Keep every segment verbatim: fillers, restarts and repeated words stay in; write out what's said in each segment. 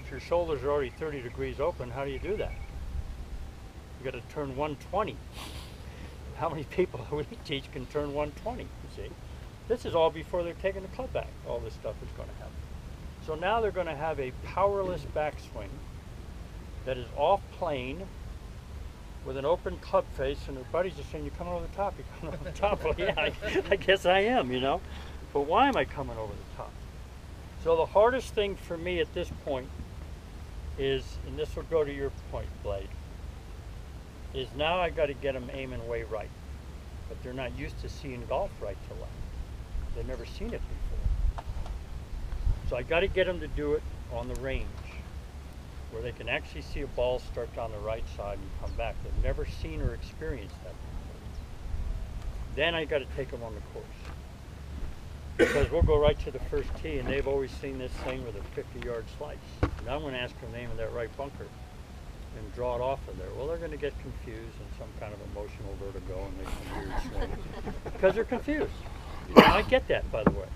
if your shoulders are already thirty degrees open, how do you do that? You got to turn one twenty. How many people we teach can turn one twenty, you see? This is all before they're taking the club back. All this stuff is going to happen. So now they're going to have a powerless backswing that is off plane with an open club face, and their buddies are saying, you're coming over the top, you're coming over the top. Well, yeah, I, I guess I am, you know. But why am I coming over the top? So the hardest thing for me at this point is, and this will go to your point, Blade, is now I got to get them aiming way right. But they're not used to seeing golf right to left. They've never seen it before. So I got to get them to do it on the range, where they can actually see a ball start down the right side and come back. They've never seen or experienced that before. Then I got to take them on the course. Because we'll go right to the first tee, and they've always seen this thing with a fifty yard slice. Now I'm going to ask them to aim in that right bunker and draw it off of there. Well, they're going to get confused and some kind of emotional vertigo and make some weird swing because they're confused. You know, I get that, by the way.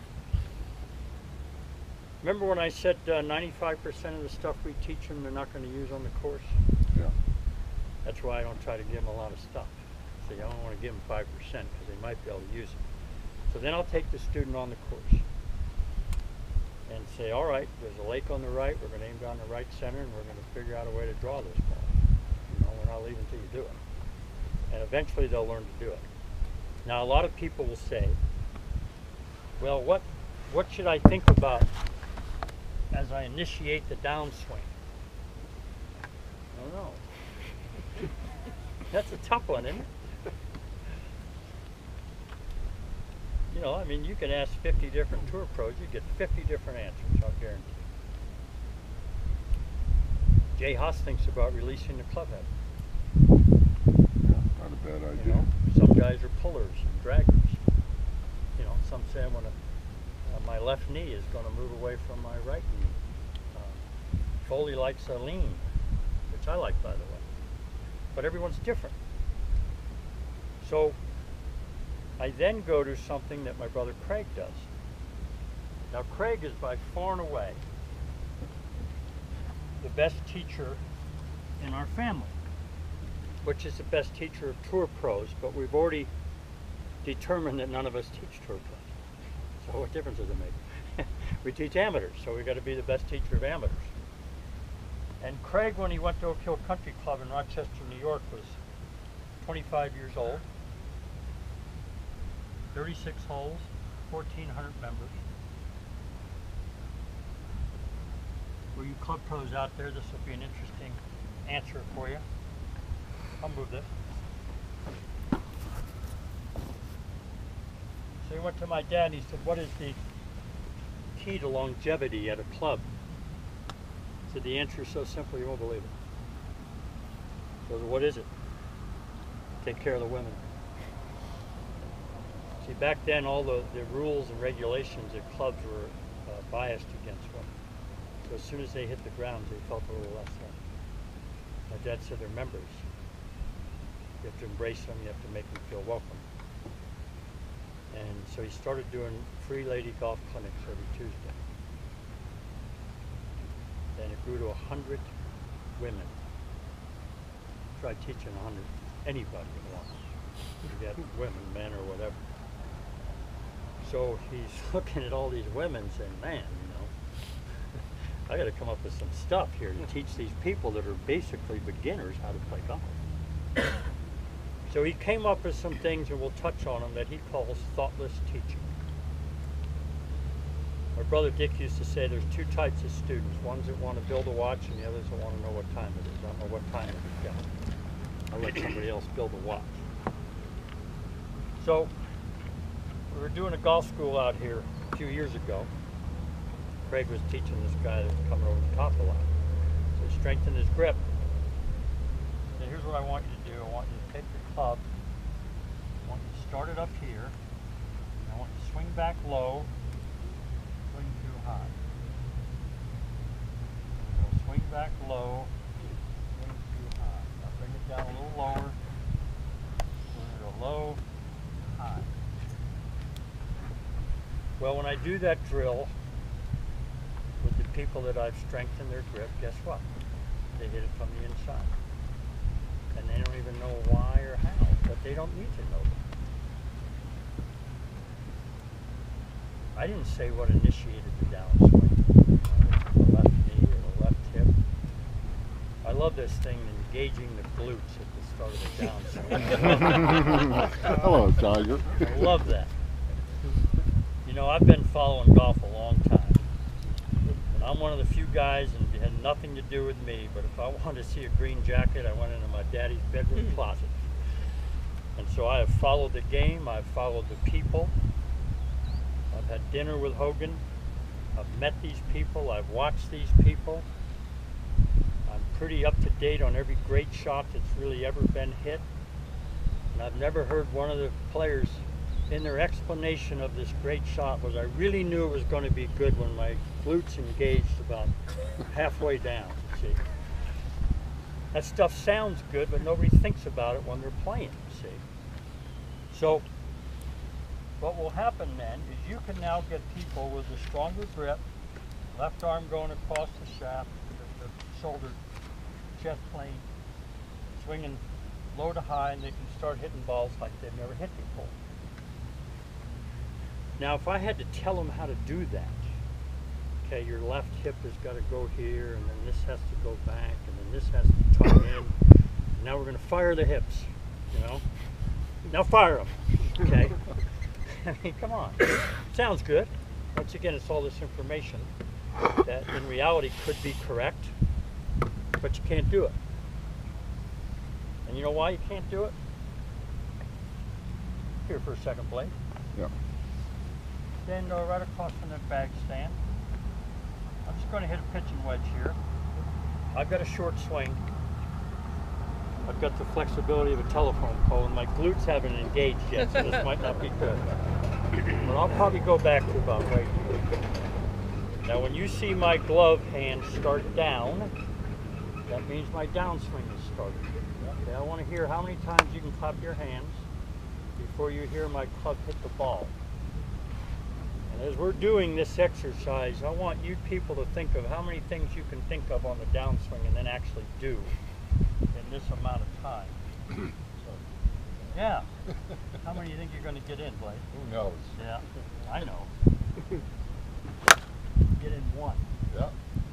Remember when I said uh, ninety-five percent of the stuff we teach them they're not going to use on the course? Yeah. That's why I don't try to give them a lot of stuff. So I don't want to give them five percent because they might be able to use it. So then I'll take the student on the course and say, all right, there's a lake on the right, we're going to aim down the right center, and we're going to figure out a way to draw this ball. You know, we're not leaving until you do it. And eventually they'll learn to do it. Now a lot of people will say, well, what, what should I think about as I initiate the downswing? I don't know. That's a tough one, isn't it? You know, I mean, you can ask fifty different tour pros, you get fifty different answers, I'll guarantee you. Jay Haas thinks about releasing the club head. Yeah, not a bad idea. You know, some guys are pullers and draggers. You know, some say I'm gonna, uh, my left knee is going to move away from my right knee. Uh, Foley likes a lean, which I like, by the way. But everyone's different. So I then go to something that my brother Craig does. Now Craig is by far and away the best teacher in our family, which is the best teacher of tour pros, but we've already determined that none of us teach tour pros. So what difference does it make? We teach amateurs, so we've got to be the best teacher of amateurs. And Craig, when he went to Oak Hill Country Club in Rochester, New York, was twenty-five years old. thirty-six holes, fourteen hundred members. For you club pros out there, this will be an interesting answer for you. I'll move this. So he went to my dad and he said, what is the key to longevity at a club? I said, the answer is so simple you won't believe it. He goes, what is it? Take care of the women. See, back then, all the, the rules and regulations at clubs were uh, biased against women. So as soon as they hit the ground, they felt a little less than. My dad said they're members. You have to embrace them, you have to make them feel welcome. And so he started doing free lady golf clinics every Tuesday. Then it grew to a hundred women. Try teaching a hundred, anybody at once. You get women, men, or whatever. So he's looking at all these women saying, man, you know, I got to come up with some stuff here to teach these people that are basically beginners how to play golf. So he came up with some things, and we'll touch on them, that he calls thoughtless teaching. My brother Dick used to say there's two types of students, ones that want to build a watch and the others that want to know what time it is. I don't know what time it is yet. I'll let somebody else build a watch. So we were doing a golf school out here a few years ago. Craig was teaching this guy that was coming over the top a lot. So he strengthened his grip. And here's what I want you to do. I want you to take your club. I want you to start it up here. I want you to swing back low, swing too high. So swing back low, swing too high. Now bring it down a little lower. Swing it low, high. Well, when I do that drill with the people that I've strengthened their grip, guess what? They hit it from the inside. And they don't even know why or how, but they don't need to know that. I didn't say what initiated the downswing. The left knee or the left hip. I love this thing, engaging the glutes at the start of the downswing. Hello, Tiger. I love that. You know, I've been following golf a long time. And I'm one of the few guys, and it had nothing to do with me, but if I wanted to see a green jacket, I went into my daddy's bedroom closet. And so I have followed the game, I've followed the people. I've had dinner with Hogan. I've met these people. I've watched these people. I'm pretty up to date on every great shot that's really ever been hit. And I've never heard one of the players in their explanation of this great shot was, I really knew it was going to be good when my glutes engaged about halfway down. See, that stuff sounds good, but nobody thinks about it when they're playing. See, so what will happen then is you can now get people with a stronger grip, left arm going across the shaft, the, the shoulder, chest plane, swinging low to high, and they can start hitting balls like they've never hit before. Now, if I had to tell them how to do that, okay, your left hip has got to go here, and then this has to go back, and then this has to tuck in. And now we're going to fire the hips, you know? Now fire them, okay? I mean, come on. Sounds good. Once again, it's all this information that in reality could be correct, but you can't do it. And you know why you can't do it? Here for a second, Blake. Yeah. Then go right across from the bag stand. I'm just going to hit a pitching wedge here. I've got a short swing. I've got the flexibility of a telephone pole, and my glutes haven't engaged yet, so this might not be good. But I'll probably go back to about right here. Now when you see my glove hand start down, that means my downswing is started. Okay, I want to hear how many times you can clap your hands before you hear my club hit the ball. And as we're doing this exercise, I want you people to think of how many things you can think of on the downswing and then actually do in this amount of time. So, yeah. How many do you think you're going to get in, Blake? Who knows? Yeah, I know. Get in one. Yeah.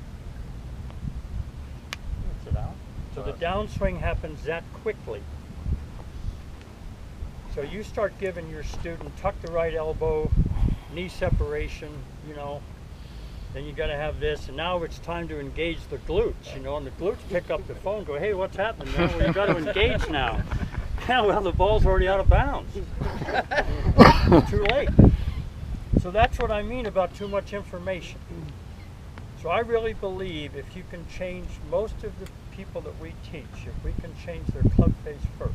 Sit down. So the downswing happens that quickly. So you start giving your student tuck the right elbow, knee separation, you know, then you got to have this, and now it's time to engage the glutes, you know, and the glutes pick up the phone, go, hey, what's happening now? Well, you got to engage now. Yeah, well, the ball's already out of bounds. Too late. So that's what I mean about too much information. So I really believe if you can change most of the people that we teach, if we can change their club face first,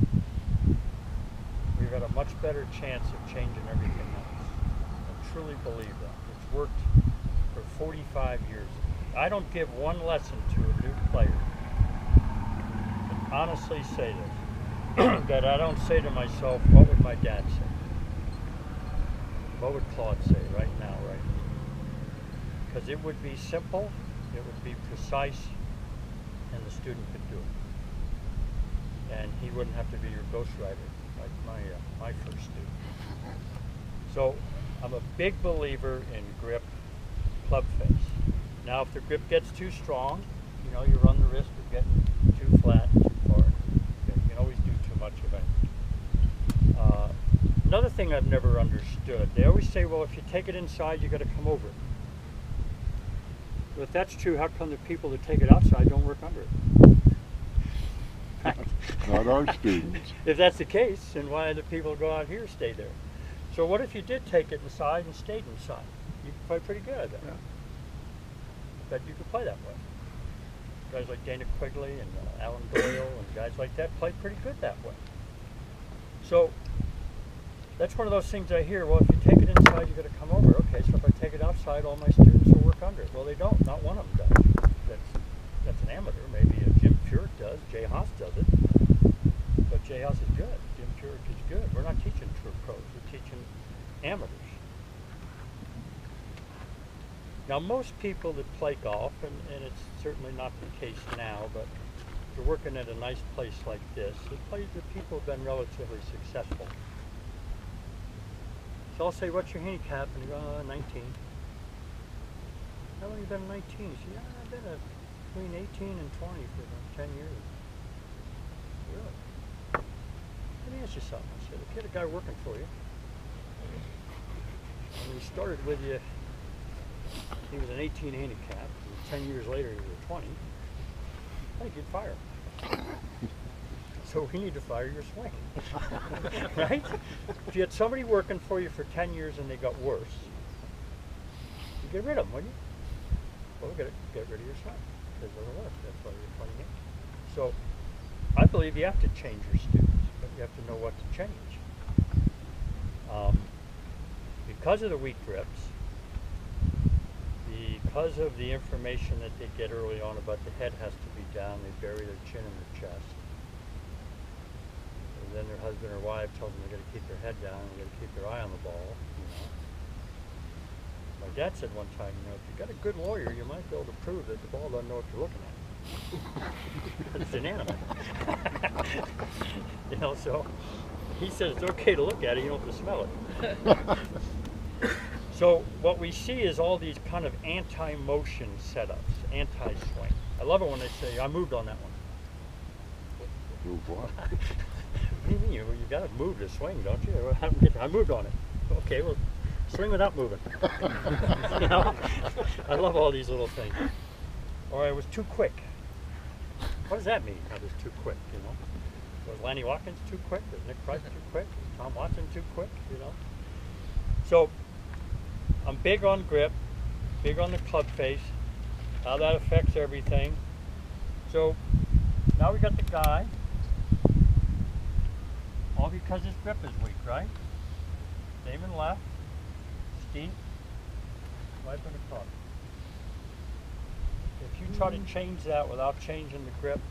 we've got a much better chance of changing everything else. I truly believe that. It's worked for forty-five years. I don't give one lesson to a new player. I can honestly say this, that I don't say to myself, what would my dad say? What would Claude say right now, right? Because it would be simple, it would be precise, and the student could do it. And he wouldn't have to be your ghostwriter like my, uh, my first student. So I'm a big believer in grip, club face. Now if the grip gets too strong, you know, you run the risk of getting too flat, too far. Okay, you can always do too much of anything. Uh, another thing I've never understood, they always say, well, if you take it inside, you got to come over it. But if that's true, how come the people that take it outside don't work under it? Not our students. If that's the case, then why do the people go out here stay there? So what if you did take it inside and stayed inside? You could play pretty good, I bet. Yeah. I bet you could play that way. Guys like Dana Quigley and uh, Alan Doyle and guys like that play pretty good that way. So that's one of those things I hear, well, if you take it inside, you got to come over. Okay, so if I take it outside, all my students will work under it. Well, they don't. Not one of them does. That's, that's an amateur. Maybe uh, Jim Furyk does. Jay Haas does it. But Jay Haas is good. Jim Furyk is good. We're not teaching true pros. We're teaching amateurs. Now most people that play golf, and, and it's certainly not the case now, but if you're working at a nice place like this, the, play, the people have been relatively successful. So I'll say, what's your handicap? And you go, uh, nineteen. How long have you been nineteen? You say, yeah, I've been a, between eighteen and twenty for about ten years. Really? Let me ask you something. I said, okay, the guy working for you, when he started with you, he was an eighteen handicap, and ten years later he was a twenty. I think you'd fire him. So we need to fire your swing. Right? If you had somebody working for you for ten years and they got worse, you get rid of them, wouldn't you? Well, get, it, get rid of your swing. Because it doesn't work. That's why you're twenty handicap. So I believe you have to change your students, but you have to know what to change. Um, because of the weak grips, because of the information that they get early on about the head has to be down, they bury their chin in their chest. And then their husband or wife tells them they got to keep their head down, they got to keep their eye on the ball. You know. My dad said one time, you know, if you got a good lawyer, you might be able to prove that the ball doesn't know what you're looking at. It's inanimate. You know, so he says it's okay to look at it, you don't have to smell it. So what we see is all these kind of anti-motion setups, anti-swing. I love it when they say, I moved on that one. Move what? What do you mean? You, you got to move to swing, don't you? I moved on it. Okay, well, swing without moving. You know? I love all these little things. Or I was too quick. What does that mean, I was too quick, you know? Was Lanny Watkins too quick? Was Nick Price too quick? Was Tom Watson too quick, you know? So, I'm big on grip, big on the club face, how that affects everything. So now we got the guy, all because his grip is weak, right? Damon left, Steve, wiping the club. If you try to change that without changing the grip,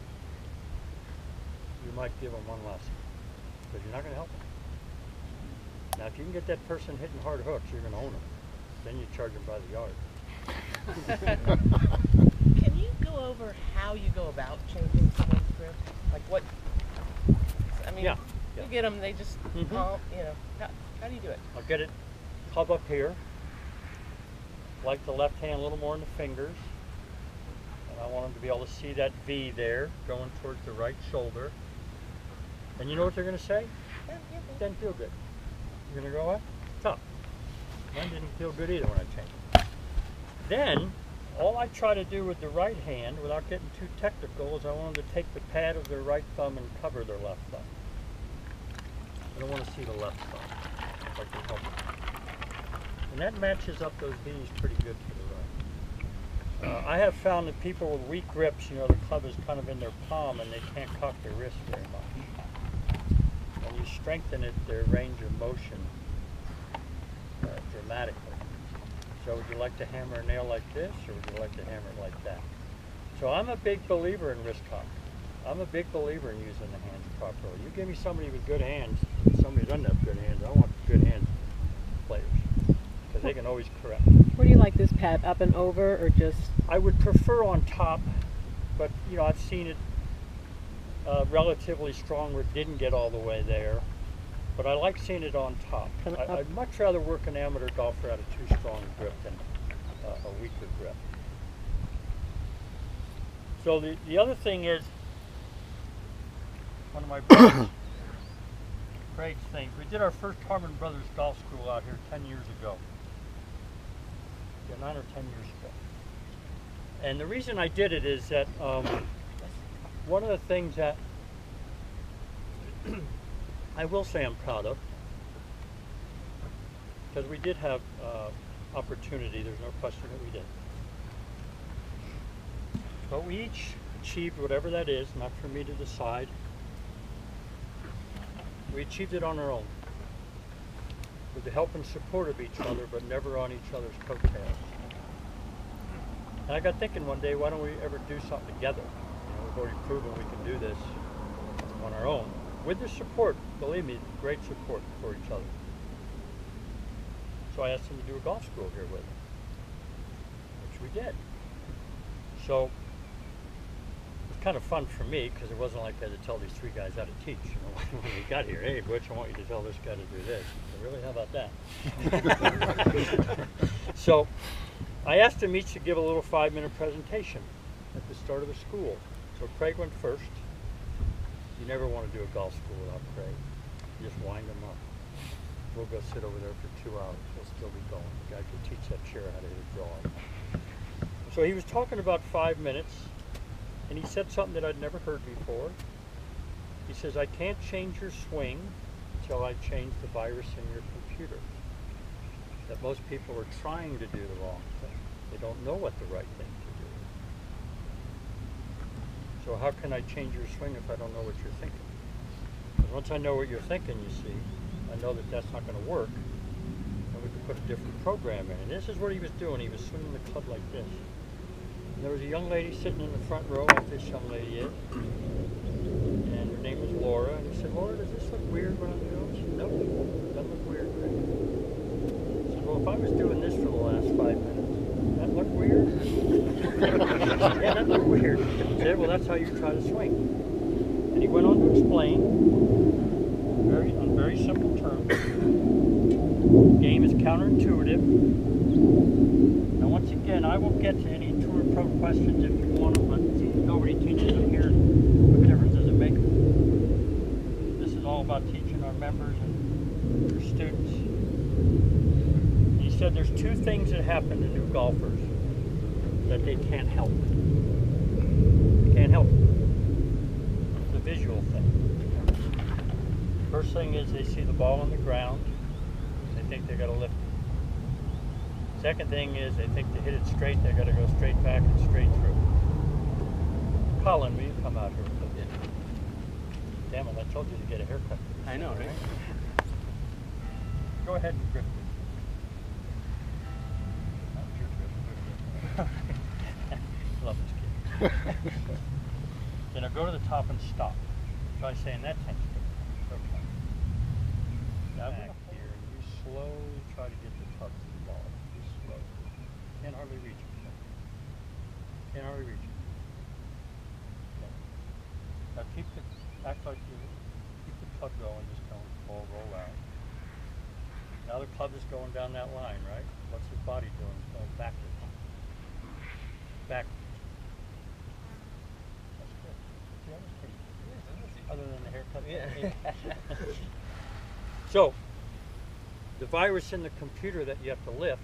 you might give him one lesson, because you're not going to help him. Now, if you can get that person hitting hard hooks, you're going to own them. Then you charge them by the yard. Can you go over how you go about changing someone's grip? Like what? I mean, Yeah, yeah. you get them, they just, Mhm. pump, you know. How, how do you do it? I'll get it club up here, like the left hand a little more in the fingers. And I want them to be able to see that V there going towards the right shoulder. And you know what they're going to say? Yeah, yeah, yeah. Doesn't feel good. You're going to go what? Tough. Mine didn't feel good either when I changed. Then, all I try to do with the right hand, without getting too technical, is I want them to take the pad of their right thumb and cover their left thumb. I don't want to see the left thumb, if I can help it. And that matches up those V's pretty good for the right. Uh, I have found that people with weak grips, you know, the club is kind of in their palm and they can't cock their wrist very much. When you strengthen it, their range of motion uh, dramatically. So would you like to hammer a nail like this, or would you like to hammer it like that? So I'm a big believer in wrist cock. I'm a big believer in using the hands properly. You give me somebody with good hands, somebody who doesn't have good hands, I want good hand players, because they can always correct. Where do you like this pad, up and over, or just? I would prefer on top, but you know, I've seen it uh, relatively strong where it didn't get all the way there. But I like seeing it on top. I, I'd much rather work an amateur golfer out of too strong a grip than uh, a weaker grip. So the, the other thing is, one of my brothers, Craig's things, we did our first Harmon Brothers Golf School out here ten years ago. Yeah, nine or ten years ago. And the reason I did it is that um, one of the things that I will say I'm proud of, because we did have uh, opportunity, there's no question that we did. But we each achieved whatever that is, not for me to decide. We achieved it on our own, with the help and support of each other, but never on each other's coattails. And I got thinking one day, why don't we ever do something together? You know, we've already proven we can do this on our own. With the support, believe me, great support for each other. So I asked him to do a golf school here with him. we did. So it was kind of fun for me because it wasn't like I had to tell these three guys how to teach. You know, when we got here, hey, Butch, I want you to tell this guy to do this. I really, how about that? So I asked them each to give a little five-minute presentation at the start of the school. So Craig went first. You never want to do a golf school without Craig. You just wind them up. We'll go sit over there for two hours. We'll still be going. The guy could teach that chair how to hit a draw. So he was talking about five minutes, and he said something that I'd never heard before. He says, I can't change your swing until I change the virus in your computer. That most people are trying to do the wrong thing. They don't know what the right thing to do is. So how can I change your swing if I don't know what you're thinking? Because once I know what you're thinking, you see, I know that that's not going to work, and we can put a different program in. And this is what he was doing. He was swinging the club like this. And there was a young lady sitting in the front row, like this young lady is, and her name was Laura. And he said, Laura, does this look weird when I'm doing it? She said, no, it doesn't look weird. He said, well, if I was doing this for the last five minutes, that look weird? Yeah, that looked weird. He said, well, that's how you try to swing. And he went on to explain, very, on very simple terms, the game is counterintuitive. Now, once again, I will get to any tour pro questions if you want them, but nobody teaches them here. What difference does it make? This is all about teaching our members and your students. He said there's two things that happen to new golfers that they can't help. They can't help it. The visual thing. First thing is they see the ball on the ground, they think they got to lift it. Second thing is they think to hit it straight, they got to go straight back and straight through. Colin, will you come out here, please? Damn it, I told you to get a haircut. I know, right? Go ahead and grip it. Love this kid. You know, go to the top and stop. Try saying that ten strokes. Okay. Now back here, and you slowly try to get the tug to the ball. You slow. Can't hardly reach it. Can't hardly reach it. Okay. Now keep the act like you keep the club going, just don't ball roll out. Now the club is going down that line, right? What's his body doing? It's going backwards. Backwards. That's good. See, that was pretty good. Other than the haircut. Yeah. So, the virus in the computer that you have to lift,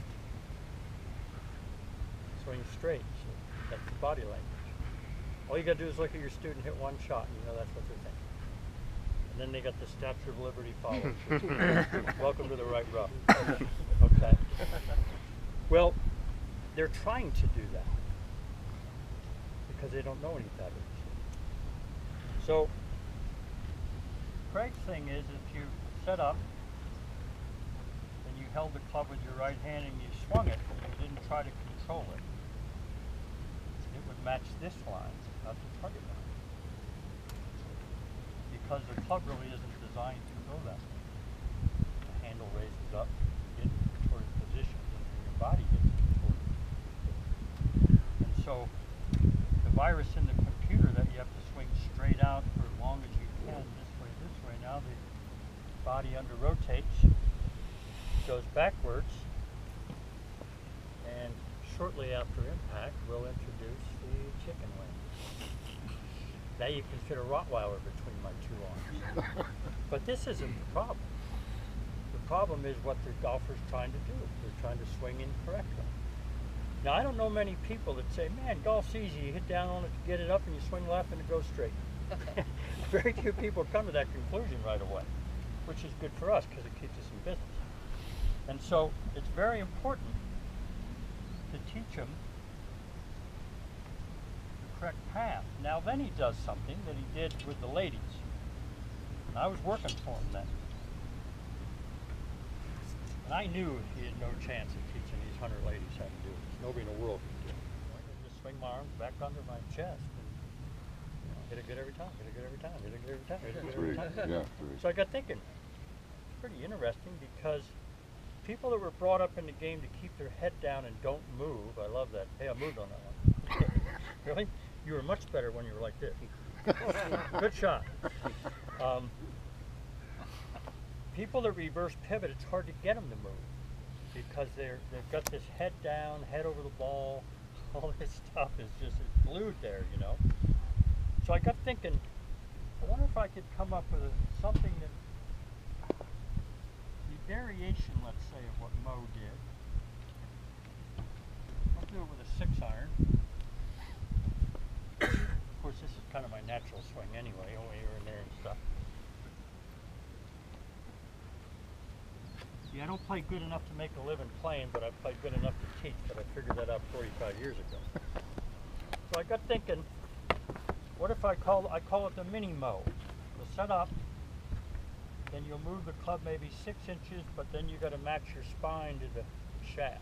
swing straight. So that's the body language. All you got to do is look at your student hit one shot, and you know that's what they're thinking. And then they got the Statue of Liberty followed. Welcome to the right row. Okay. Well, they're trying to do that because they don't know any better. So, Craig's thing is if you set up and you held the club with your right hand and you swung it and you didn't try to control it, it would match this line, not the target line. Because the club really isn't designed to go that way. The handle raises up, you get toward position, and your body gets toward it. And so the virus in the computer that you have to swing straight out for as long as you can, this way, this way. Now the body under rotates, goes backwards, and shortly after impact, we'll introduce the chicken wing. Now you can fit a Rottweiler between my two arms. But this isn't the problem. The problem is what the golfer's trying to do. They're trying to swing incorrectly. Now, I don't know many people that say, man, golf's easy. You hit down on it, get it up, and you swing left, and it goes straight. Very few people come to that conclusion right away, which is good for us because it keeps us in business. And so it's very important to teach them the correct path. Now, then he does something that he did with the ladies. And I was working for him then. And I knew he had no chance of teaching these hundred ladies how to do it. Nobody in the world could do it. I could just swing my arms back under my chest and you know, hit it good every time, hit it good every time, hit it good every time, hit it good every Three. time. Yeah, three. So I got thinking, it's pretty interesting because people that were brought up in the game to keep their head down and don't move. I love that. Hey, I moved on that one. Really? You were much better when you were like this. Good shot. Um, people that reverse pivot, it's hard to get them to move because they're they've got this head down, head over the ball. All this stuff is just it's glued there, you know. So I got thinking, I wonder if I could come up with a, something that the variation, let's say, of what Mo did. I'll do it with a six iron. Of course, this is kind of my natural swing anyway, over here and there and stuff. Yeah, I don't play good enough to make a living playing, but I played good enough to teach, but I figured that out forty-five years ago. So I got thinking, what if I call, I call it the mini Mo? You'll set up, then you'll move the club maybe six inches, but then you got to match your spine to the shaft.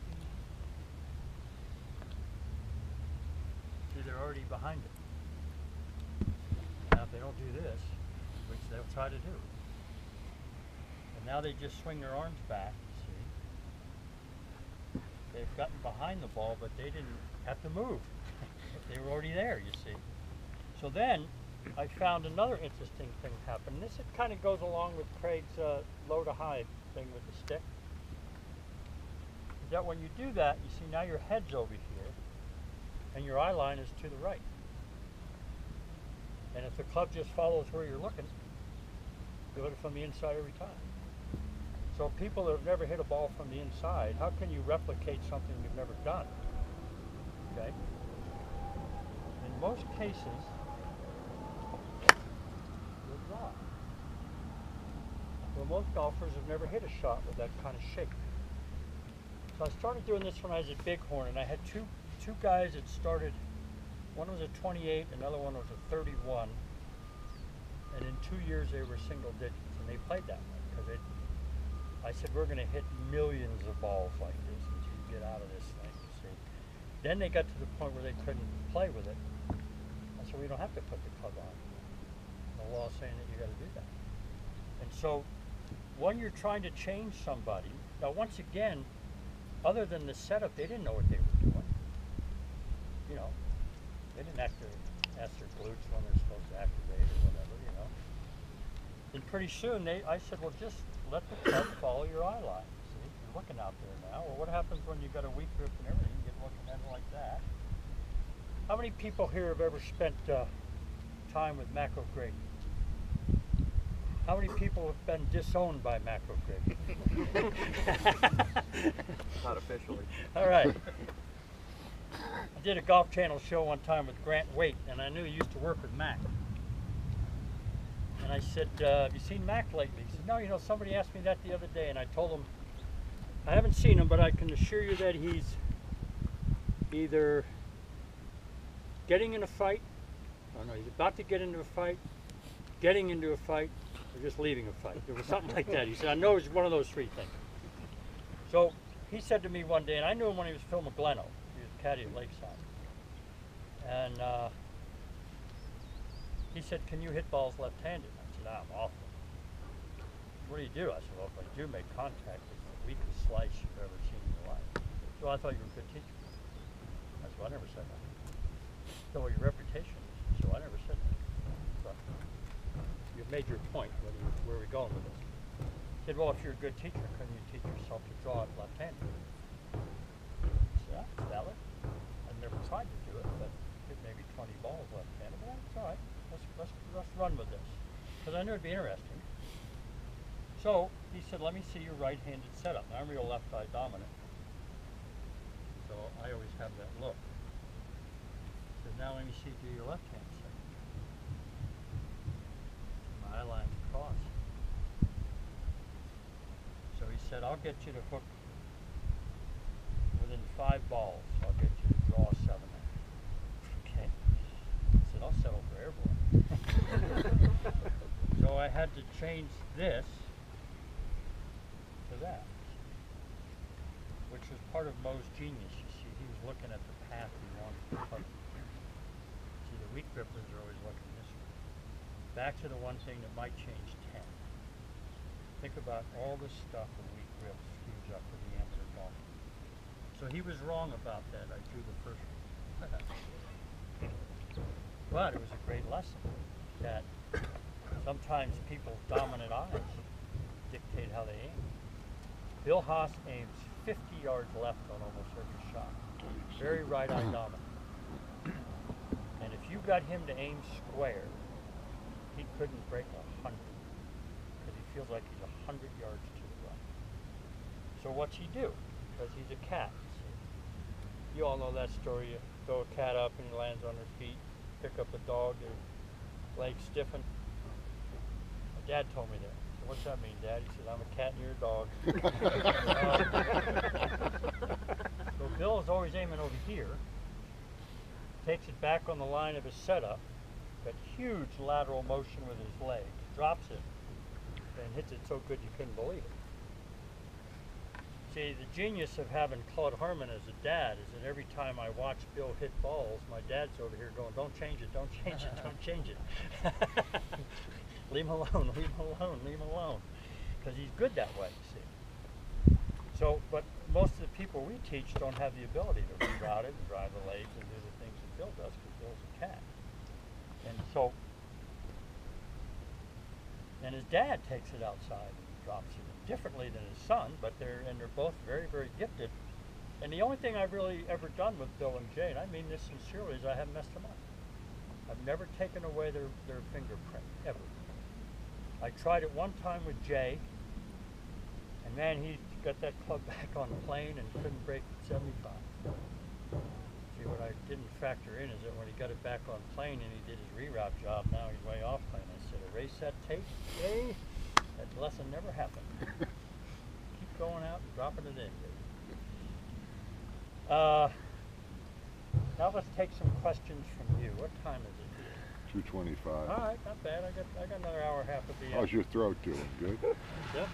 See, they're already behind it. Now if they don't do this, which they'll try to do, and now they just swing their arms back, see? They've gotten behind the ball, but they didn't have to move. They were already there, you see. So then, I found another interesting thing happen. This kind of goes along with Craig's uh, low to high thing with the stick. Is that when you do that, you see now your head's over here, and your eye line is to the right. And if the club just follows where you're looking, you hit it from the inside every time. So people that have never hit a ball from the inside, how can you replicate something you've never done? Okay? In most cases, you'll draw. Well, most golfers have never hit a shot with that kind of shape. So I started doing this when I was at Bighorn, and I had two two guys that started. One was a twenty-eight, another one was a thirty-one, and in two years they were single digits, and they played that way because it. I said we're going to hit millions of balls like this until you get out of this thing. You see. Then they got to the point where they couldn't play with it. I said we don't have to put the club on. The law is saying that you got to do that. And so, when you're trying to change somebody, now once again, other than the setup, they didn't know what they were doing. You know, they didn't have to ask their glutes when they're supposed to activate or whatever, you know. And pretty soon, they, I said, well, just let the club follow your eye line. See, you're looking out there now. Well, what happens when you've got a weak grip and everything? You get looking at it like that. How many people here have ever spent uh, time with Mac O'Grady? How many people have been disowned by Mac O'Grady? Not officially. All right. I did a Golf Channel show one time with Grant Waite, and I knew he used to work with Mac. And I said, uh, have you seen Mac lately? He said, no, you know, somebody asked me that the other day, and I told him, I haven't seen him, but I can assure you that he's either getting in a fight, oh no, he's about to get into a fight, getting into a fight, or just leaving a fight. There was something like that. He said, I know it's one of those three things. So he said to me one day, and I knew him when he was Phil McGlenow. He was caddy at Lakeside. And uh, he said, can you hit balls left-handed? I said, ah, I'm awful. What do you do? I said, well, if I do make contact, it's the weakest slice you've ever seen in your life. So I thought you were a good teacher. I said, well, I never said that. So well, your reputation is. So I never said that. So you've made your point. Where, you, where are we going with this? He said, well, if you're a good teacher, couldn't you teach yourself to draw it left-handed? I said, ah, that's valid. I've never tried to do it, but hit maybe twenty balls left-handed. But that's all right. Let's, let's, let's run with this. Because I knew it'd be interesting. So he said, let me see your right-handed setup. Now, I'm real left-eye dominant. So I always have that look. He said, now let me see you do your left-hand setup. My eye line's across. So he said, I'll get you to hook within five balls. I'll get you to draw seven. Okay. I said, I'll settle for airborne. So I had to change this to that, which was part of Mo's genius. You see, he was looking at the path he wanted to cover. See, the weak grippers are always looking this way. Back to the one thing that might change ten. Think about all the stuff a weak grip skews up with the answer golfer. So he was wrong about that. I drew the first one. But it was a great lesson that sometimes people's dominant eyes dictate how they aim. Bill Haas aims fifty yards left on almost every shot. Very right eye dominant. And if you got him to aim square, he couldn't break a hundred. Because he feels like he's a hundred yards to the right. So what's he do? Because he's a cat. See? You all know that story. You throw a cat up and he lands on her feet. Pick up a dog, their legs stiffen. My dad told me that. So what's that mean, Dad? He said, I'm a cat and you're a dog. um, so Bill is always aiming over here. Takes it back on the line of his setup. Got huge lateral motion with his legs. Drops it and hits it so good you couldn't believe it. See, the genius of having Claude Harmon as a dad is that every time I watch Bill hit balls, my dad's over here going, don't change it, don't change it, don't change it. Leave him alone, leave him alone, leave him alone. Because he's good that way, you see. So, but most of the people we teach don't have the ability to reroute it and drive the legs and do the things that Bill does because Bill's a cat. And so, and his dad takes it outside and drops it differently than his son, but they're and they're both very, very gifted. And the only thing I've really ever done with Bill and Jay, and I mean this sincerely, is I haven't messed them up. I've never taken away their, their fingerprint, ever. I tried it one time with Jay, and man, he got that club back on the plane and couldn't break seventy-five. See, what I didn't factor in is that when he got it back on plane and he did his reroute job, now he's way off plane. I said, erase that tape, Jay. That lesson never happened. Keep going out and dropping it in. Uh, now let's take some questions from you. What time is it here? two twenty-five. All right, not bad. I got I got another hour and a half of the. How's your throat doing? Good? Yep.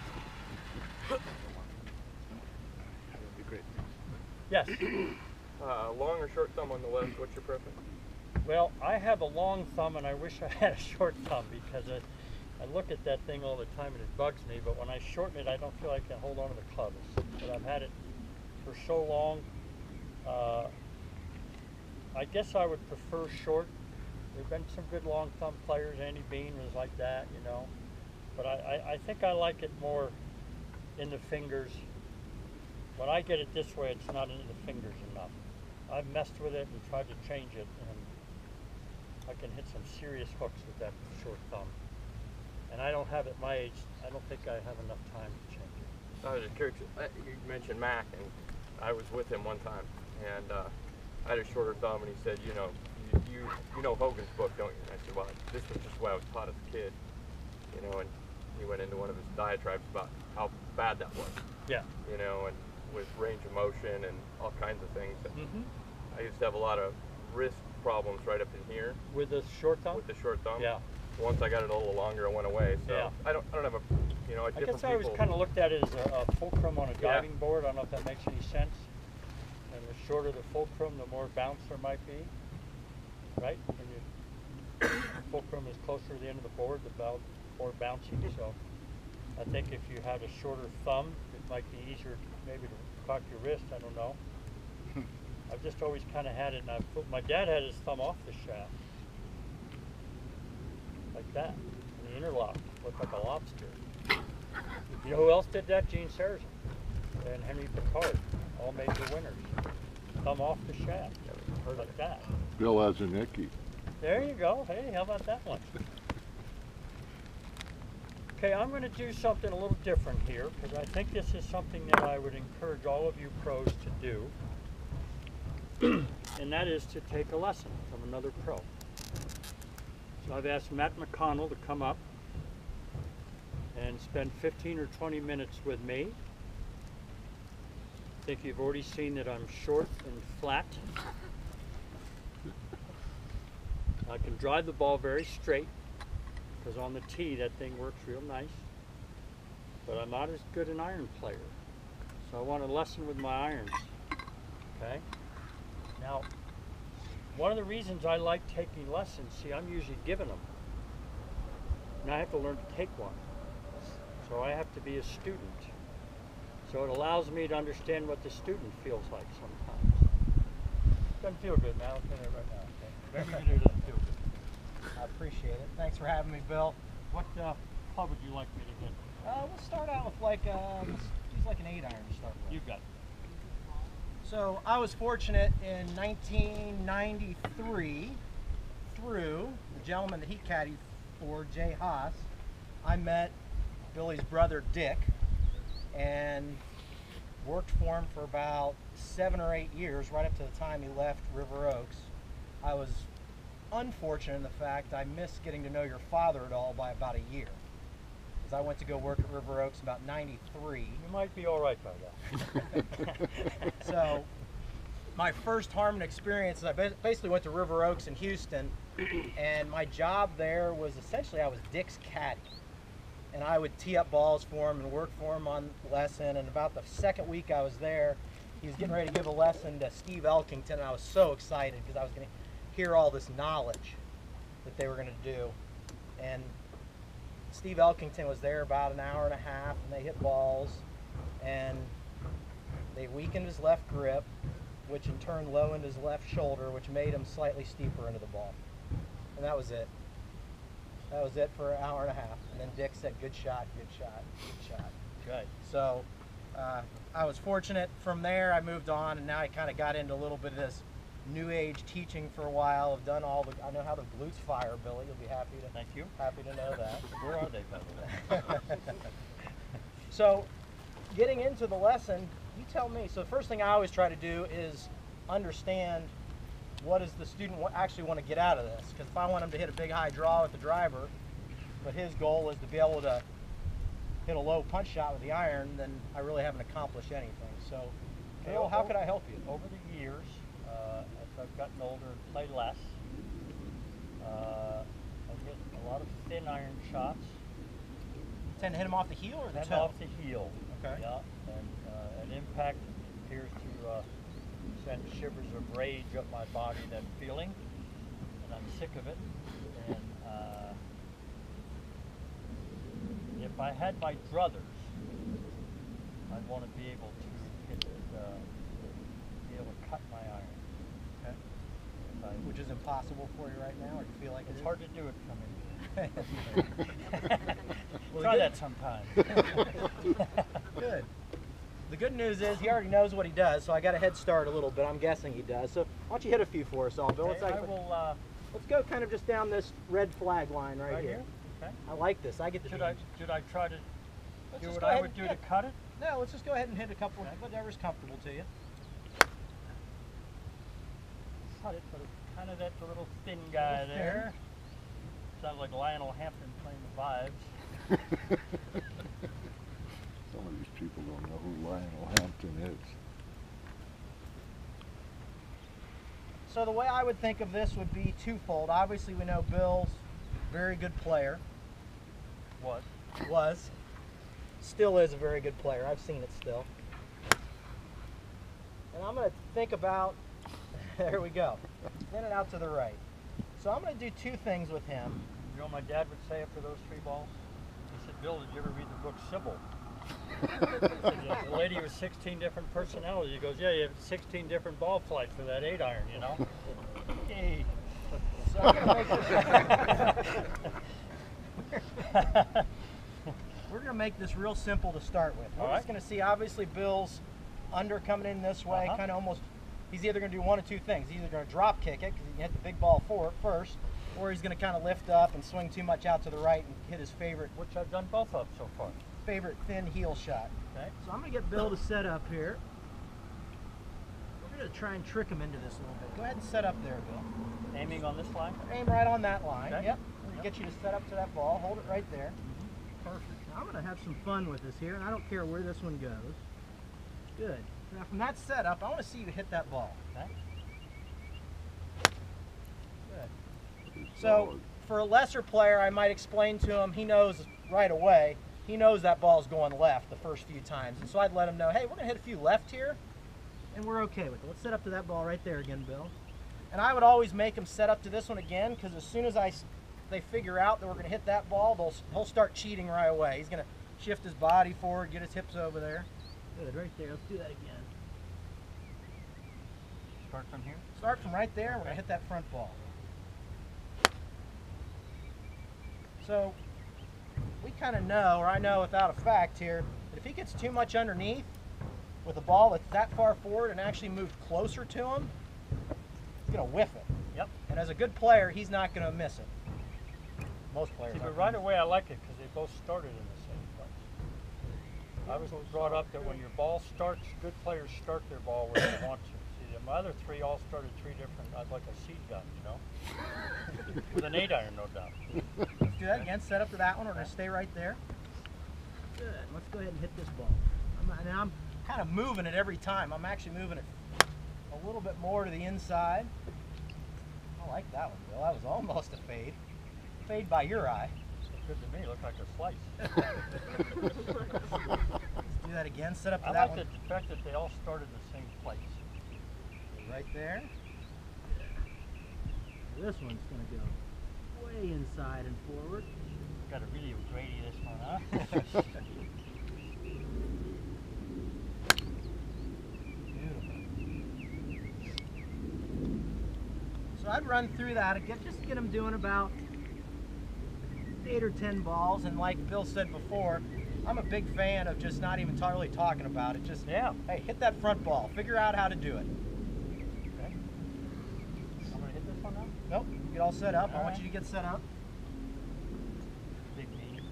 That would be great. Yes. Uh, long or short thumb on the left, what's your preference? Well, I have a long thumb and I wish I had a short thumb because I, I look at that thing all the time and it bugs me, but when I shorten it, I don't feel like I can hold on to the clubs. But I've had it for so long. Uh, I guess I would prefer short. There have been some good long thumb players. Andy Bean was like that, you know. But I, I, I think I like it more in the fingers. When I get it this way, it's not in the fingers enough. I've messed with it and tried to change it, and I can hit some serious hooks with that short thumb. And I don't have, at my age, I don't think I have enough time to change it. I was just curious. uh, You mentioned Mac, and I was with him one time, and uh, I had a shorter thumb, and he said, you know, you, you you know Hogan's book, don't you? And I said, well, this was just the way I was taught as a kid, you know. And he went into one of his diatribes about how bad that was, Yeah. you know, and with range of motion and all kinds of things. And Mm-hmm. I used to have a lot of wrist problems right up in here With the short thumb? with the short thumb. Yeah. Once I got it a little longer, it went away. So Yeah. I don't I don't have a you know I different guess I always people. kind of looked at it as a, a fulcrum on a Yeah. diving board. I don't know if that makes any sense. And the shorter the fulcrum, the more bounce there might be. Right? When you, the fulcrum is closer to the end of the board, the bow, more bouncy. So I think if you had a shorter thumb, it might be easier maybe to cock your wrist. I don't know. I've just always kind of had it, and I've put, my dad had his thumb off the shaft. Like that. And the interlock looked like a lobster. You know who else did that? Gene Sarazen and Henry Picard, all major winners. Thumb off the shaft, like that. Bill has a Nicky. There you go. Hey, how about that one? Okay, I'm going to do something a little different here because I think this is something that I would encourage all of you pros to do, and that is to take a lesson from another pro. So I've asked Matt McConnell to come up and spend fifteen or twenty minutes with me. I think you've already seen that I'm short and flat. I can drive the ball very straight because on the tee that thing works real nice. But I'm not as good an iron player. So I want a lesson with my irons. Okay? Now, one of the reasons I like taking lessons, see, I'm usually given them. And I have to learn to take one. So I have to be a student. So it allows me to understand what the student feels like sometimes. Doesn't feel good, man. I'll tell you right now. Okay? Whatever you do doesn't feel good. I appreciate it. Thanks for having me, Bill. What uh, club would you like me to hit? Uh, we'll start out with like uh, let's use like an eight iron to start with. You got it. So I was fortunate in nineteen ninety-three through the gentleman that he caddied for, Jay Haas. I met Billy's brother Dick and worked for him for about seven or eight years, right up to the time he left River Oaks. I was unfortunate in the fact I missed getting to know your father at all by about a year. Because I went to go work at River Oaks about ninety-three. You might be all right by that. So my first Harmon experience is I ba- basically went to River Oaks in Houston, and my job there was essentially I was Dick's caddy. And I would tee up balls for him and work for him on lesson. And about the second week I was there, he was getting ready to give a lesson to Steve Elkington, and I was so excited because I was going to hear all this knowledge that they were going to do. And Steve Elkington was there about an hour and a half, and they hit balls, and they weakened his left grip, which in turn lowered his left shoulder, which made him slightly steeper into the ball. And that was it. That was it for an hour and a half. And then Dick said, good shot, good shot, good shot. Good. So uh, I was fortunate. From there, I moved on, and now I kind of got into a little bit of this new age teaching for a while. I've done all the, I know how the glutes fire, Billy. You'll be happy to, Thank you. happy to know that. Where are they, by the way? So getting into the lesson, you tell me. So the first thing I always try to do is understand what does the student wa- actually want to get out of this. Because if I want him to hit a big high draw with the driver, but his goal is to be able to hit a low punch shot with the iron, then I really haven't accomplished anything. So, Bill, how could I help you? Over the years, uh, as I've gotten older and played less, uh, I've hit a lot of thin iron shots. Tend to hit him off the heel or the And toe? off the heel. Okay. Yeah, and uh, an impact appears to uh, send shivers of rage up my body, that feeling, and I'm sick of it. And uh, if I had my druthers, I'd want to be able to hit, uh, be able to cut my iron. Okay. If I, Which is impossible for you right now, or you feel like it's it hard to do it from here. Well, Try good- that sometime. Good. The good news is he already knows what he does, so I got a head start a little bit. I'm guessing he does. So why don't you hit a few for us all, Bill? Okay, Let's, I will. Uh, let's go kind of just down this red flag line right, right here. here. Okay. I like this. I get to Should be- I should I try to Let's do just what go I ahead would and do hit. to cut it? No, let's just go ahead and hit a couple, Okay. whatever's comfortable to you. Cut it, but it's kind of that little thin guy Little thin. there. Sounds like Lionel Hampton playing the vibes. Some of these people don't know who Lionel Hampton is. So the way I would think of this would be twofold. Obviously, we know Bill's a very good player. Was. Was. Still is a very good player. I've seen it still. And I'm going to think about, there we go, spin it out to the right. So I'm going to do two things with him. You know what my dad would say after those three balls? He said, Bill, did you ever read the book Sybil? The lady with sixteen different personalities. He goes, yeah, you have sixteen different ball flights for that eight iron, you know? Yay. So I'm going to make this, we're going to make this real simple to start with. We're All just right. going to see, obviously, Bill's under coming in this way, Uh-huh. kind of almost, he's either going to do one of two things. He's either going to drop kick it, because he can hit the big ball for it first, or he's going to kind of lift up and swing too much out to the right and hit his favorite Which I've done both of so far. favorite thin heel shot. Okay. So I'm going to get Bill to set up here. We're going to try and trick him into this a little bit. Go ahead and set up there, Bill. Aiming on this line. Aim right on that line. Okay. Yep. We'll Yep. get you to set up to that ball. Hold it right there. Perfect. Now I'm going to have some fun with this here, and I don't care where this one goes. Good. Now from that setup, I want to see you hit that ball. Okay. Good. It's So solid. for a lesser player, I might explain to him, he knows right away, he knows that ball's going left the first few times. And so I'd let him know, hey, we're going to hit a few left here, and we're okay with it. Let's set up to that ball right there again, Bill. And I would always make him set up to this one again, because as soon as I, s- they figure out that we're going to hit that ball, they'll, s- he'll start cheating right away. He's going to shift his body forward, get his hips over there. Good, right there. Let's do that again. Start from here? Start from right there when I hit that front ball. So, we kind of know, or I know without a fact here, that if he gets too much underneath with a ball that's that far forward and actually moved closer to him, he's going to whiff it. Yep. And as a good player, he's not going to miss it. Most players See, aren't but right gonna away I like it because they both started in the same place. I was brought up that when your ball starts, good players start their ball where they want to. See, my other three all started three different, I was like a seed gun, you know? With an eight iron, no doubt. Let's do that again. Set up to that one. We're going to stay right there. Good. Let's go ahead and hit this ball. I'm, and I'm kind of moving it every time. I'm actually moving it a little bit more to the inside. I like that one, Bill. That was almost a fade. Fade by your eye. It's good to me, it looked like a slice. Let's do that again. Set up to I that like one. the fact that they all started in the same place. Right there. This one's going to go way inside and forward. Got to really Grady this one, huh? Beautiful. So I'd run through that again, just to get them doing about eight or ten balls. And like Bill said before, I'm a big fan of just not even ta- really talking about it. Just, Yeah. hey, hit that front ball. Figure out how to do it. Okay. I'm going to hit this one now? Nope. Get all set up. All I want right. you to get set up. Big meeting.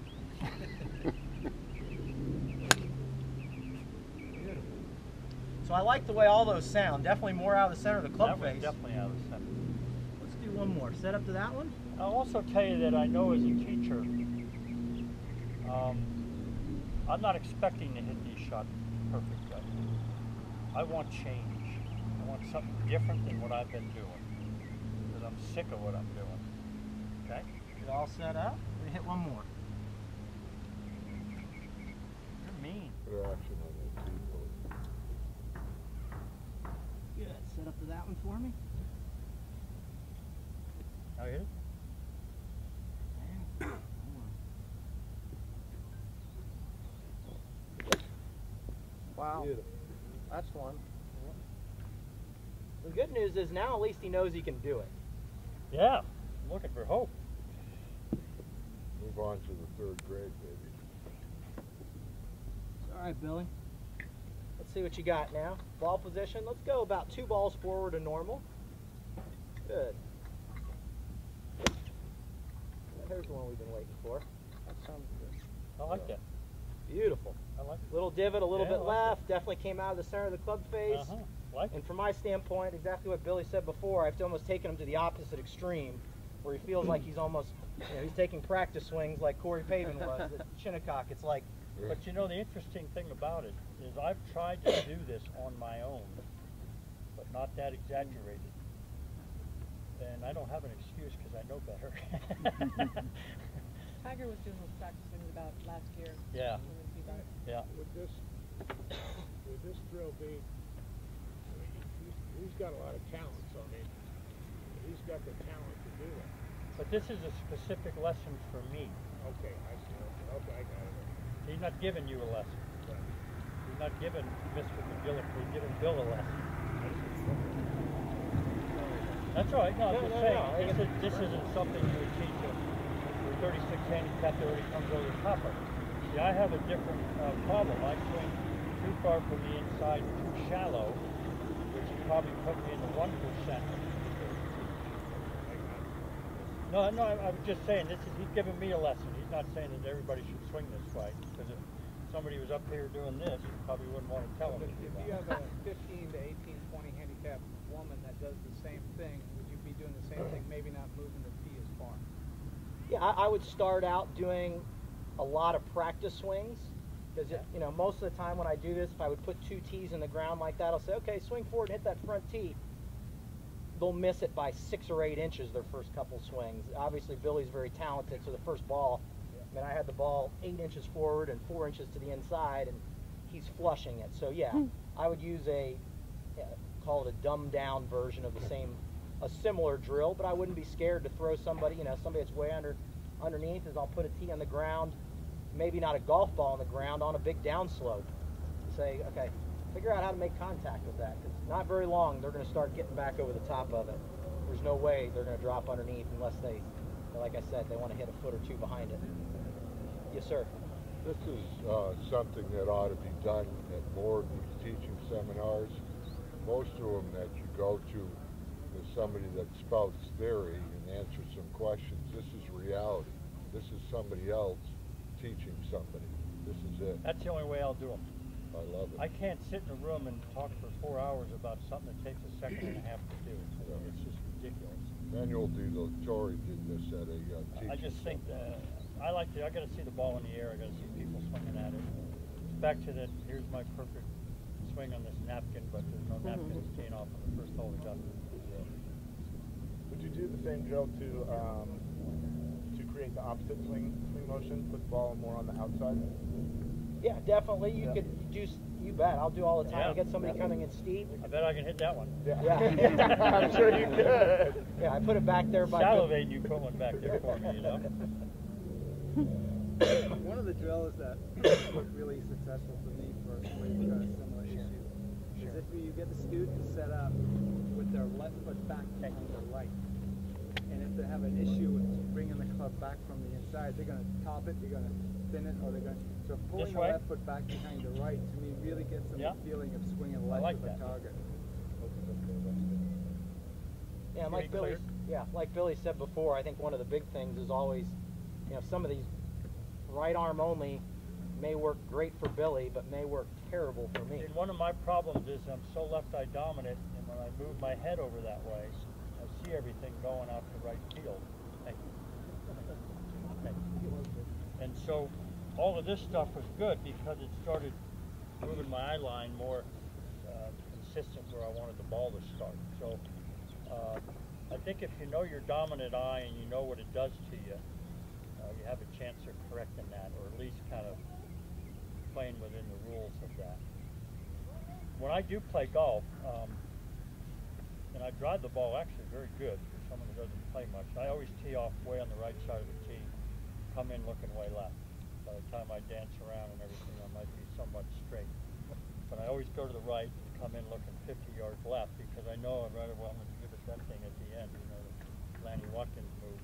Beautiful. So I like the way all those sound. Definitely more out of the center of the club That was face. definitely out of the center. Let's do one more. Set up to that one. I'll also tell you that I know as a teacher, um, I'm not expecting to hit these shots perfectly. I want change. I want something different than what I've been doing. Because I'm sick of what I'm doing. Okay? Get all set up. We're gonna hit one more. You're mean. Good action on that tee post. Good. Set up to that one for me. Now hit it? Wow. Beautiful. That's one. The good news is now at least he knows he can do it. Yeah. I'm looking for hope. Move on to the third grade, baby. All right, Billy. Let's see what you got now. Ball position. Let's go about two balls forward to normal. Good. Here's the one we've been waiting for. That sounds good. I like that. Beautiful. I like it. Little divot, a little Yeah, bit I like left. Definitely came out of the center of the club face. Uh-huh. Like it. And from my standpoint, exactly what Billy said before, I've almost taken him to the opposite extreme, where he feels like he's almost, you know, he's taking practice swings like Corey Pavin was at Shinnecock. It's like, But you know, the interesting thing about it is I've tried to do this on my own, but not that exaggerated. And I don't have an excuse because I know better. Tiger was doing those practice swings about last year. Yeah. When we see that. Yeah. Would this, would this drill be, I mean, he's, he's got a lot of talent, so I mean, he's got the talent to do it. But this is a specific lesson for me. Okay, I see, okay, okay, I got it. He's not giving you a lesson. Right. He's not giving Mister McGillicuddy, he's giving Bill a lesson. That's all right. No, I'm No, just no, saying, no, I this, can- is, this isn't something you would teach a your thirty-six handicap that already comes over the top of it. See, I have a different uh, problem. I swing too far from the inside, too shallow, which would probably put me in the one percent. No, no, I, I was just saying, this is, he's giving me a lesson. He's not saying that everybody should swing this way, because if somebody was up here doing this, you probably wouldn't want to tell them. If if you have a fifteen to eighteen, twenty handicap woman that does the same thing, would you be doing the same thing, maybe not moving the tee as far? yeah, I, I would start out doing a lot of practice swings. Because, you know, most of the time when I do this, if I would put two tees in the ground like that, I'll say, okay, swing forward and hit that front tee. They'll miss it by six or eight inches their first couple swings. Obviously, Billy's very talented, so the first ball, I mean, I had the ball eight inches forward and four inches to the inside, and he's flushing it. So, yeah, I would use a, yeah, call it a dumbed-down version of the same, a similar drill, but I wouldn't be scared to throw somebody, you know, somebody that's way under, underneath, is I'll put a tee on the ground, maybe not a golf ball on the ground, on a big downslope. say, okay, figure out how to make contact with that. Because not very long, they're going to start getting back over the top of it. There's no way they're going to drop underneath unless they, like I said, they want to hit a foot or two behind it. Yes, sir. This is uh, something that ought to be done at more of these teaching seminars. Most of them that you go to is somebody that spouts theory and answers some questions. This is reality. This is somebody else teaching somebody. This is it. That's the only way I'll do them. I love it. I can't sit in a room and talk for four hours about something that takes a second and a half to do. Yeah. It's just ridiculous. Manuel de la Torre did this at a uh, teaching I just think that I like to. I got to see the ball in the air. I got to see people swinging at it. Back to that. Here's my perfect swing on this napkin, but there's no napkin staying off on the first hole we got. Would you do the same drill to um, to create the opposite swing swing motion? Put the ball more on the outside. Yeah, definitely. You Yeah. could do. You bet. I'll do all the time. Yeah. I get somebody coming in steep. I bet I can hit that one. Yeah, Yeah. I'm sure you could. Yeah, I put it back there by. Salivating, you put one back there for me, you know. One of the drills that was really successful for me for we've got a similar issue is if you get the student set up with their left foot back behind their right, and if they have an issue with bringing the club back from the inside, they're going to top it, they're going to spin it, or they're going to. So pulling This the way? left foot back behind the right to me really gets them Yeah. the feeling of swinging I left like of the that. target. Yeah, and like Billy. Pretty Yeah, like Billy said before, I think one of the big things is always, you know, some of these right arm only may work great for Billy, but may work terrible for me. And one of my problems is I'm so left eye dominant, and when I move my head over that way, I see everything going out to right field. Thank you. Thank you. And so all of this stuff was good because it started moving my eye line more uh, consistent where I wanted the ball to start. So uh, I think if you know your dominant eye and you know what it does to you, uh, you have a chance of correcting that, or at least kind of playing within the rules of that. When I do play golf, um, and I drive the ball actually very good for someone who doesn't play much, I always tee off way on the right side of the tee, come in looking way left. By the time I dance around and everything, I might be somewhat straight. But I always go to the right and come in looking fifty yards left because I know I'm rather well to give it that thing at the end, you know, the Lanny Watkins move.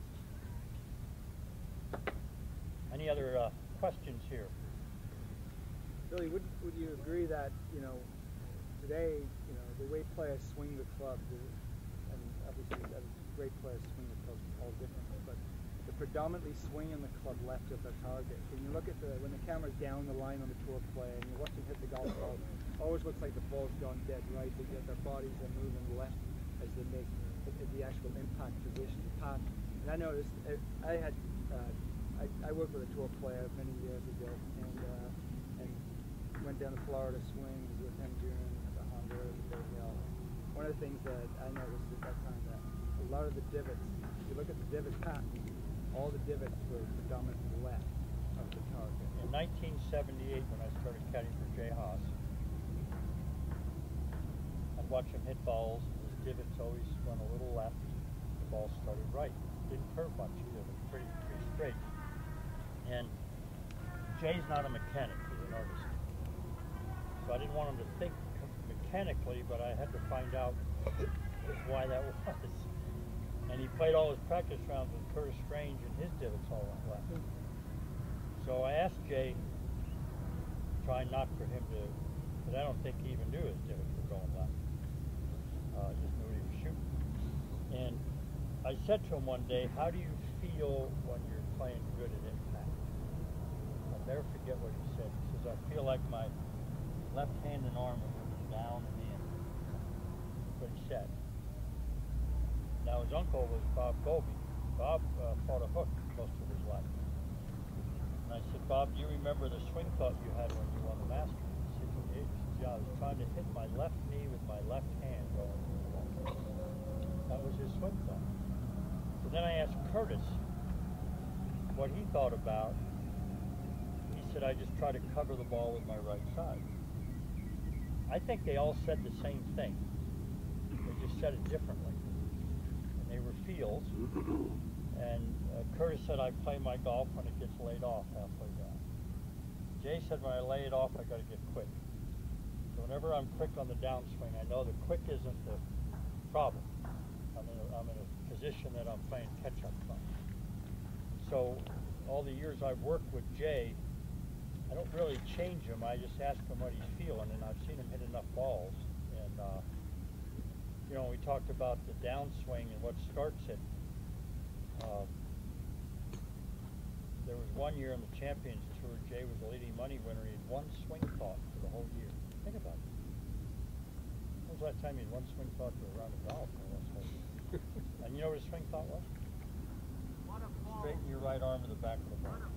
Any other uh, questions here? Billy, would would you agree that you know today you know the way players swing the club, the, and obviously uh, great players swing the club all differently, but the predominantly swinging the club left of their target. When you look at the when the camera's down the line on the tour play and you're watching hit the golf ball, it always looks like the ball's gone dead right, but yet their bodies are moving left as they make the, the actual impact position path. And I noticed uh, I had uh, I, I worked with a tour player many years ago, and uh, and went down to Florida swing, was with him during the Honduras and Bay Hill. One of the things that I noticed at that time that a lot of the divots, if you look at the divot pattern, all the divots were predominantly left of the target. In nineteen seventy-eight, when I started caddying for Jay Haas, I'd watch him hit balls, and his divots always went a little left. The ball started right. Didn't curve much either. It was pretty, pretty straight. And Jay's not a mechanic, he's an artist. So I didn't want him to think mechanically, but I had to find out why that was. And he played all his practice rounds with Curtis Strange, and his divots all went left. So I asked Jay, trying not for him to, because I don't think he even knew his divots were going left. Uh, just knew he was shooting. And I said to him one day, how do you feel when you're playing good at impact? I'll never forget what he said. He says, I feel like my left hand and arm are moving down and in. That's what he said. Now his uncle was Bob Goby. Bob uh, fought a hook most of his life. And I said, Bob, do you remember the swing thought you had when you won the Masters? He said, yeah, he said, yeah, I was trying to hit my left knee with my left hand going through the ball. That was his swing thought. So then I asked Curtis what he thought about. He said, I just try to cover the ball with my right side. I think they all said the same thing. They just said it differently. And they were feels. And uh, Curtis said, I play my golf when it gets laid off halfway down. Jay said, when I lay it off, I got to get quick. So whenever I'm quick on the downswing, I know the quick isn't the problem. I'm in a, I'm in a position that I'm playing catch-up from. So all the years I've worked with Jay, I don't really change him. I just ask him what he's feeling, and I've seen him hit enough balls. And uh, you know, we talked about the downswing and what starts it. Uh, there was one year in the Champions Tour, Jay was the leading money winner. He had one swing thought for the whole year. Think about it. When was the last time you had one swing thought to a round of golf? And you know what his swing thought was? Straighten your right arm to the back of the ball.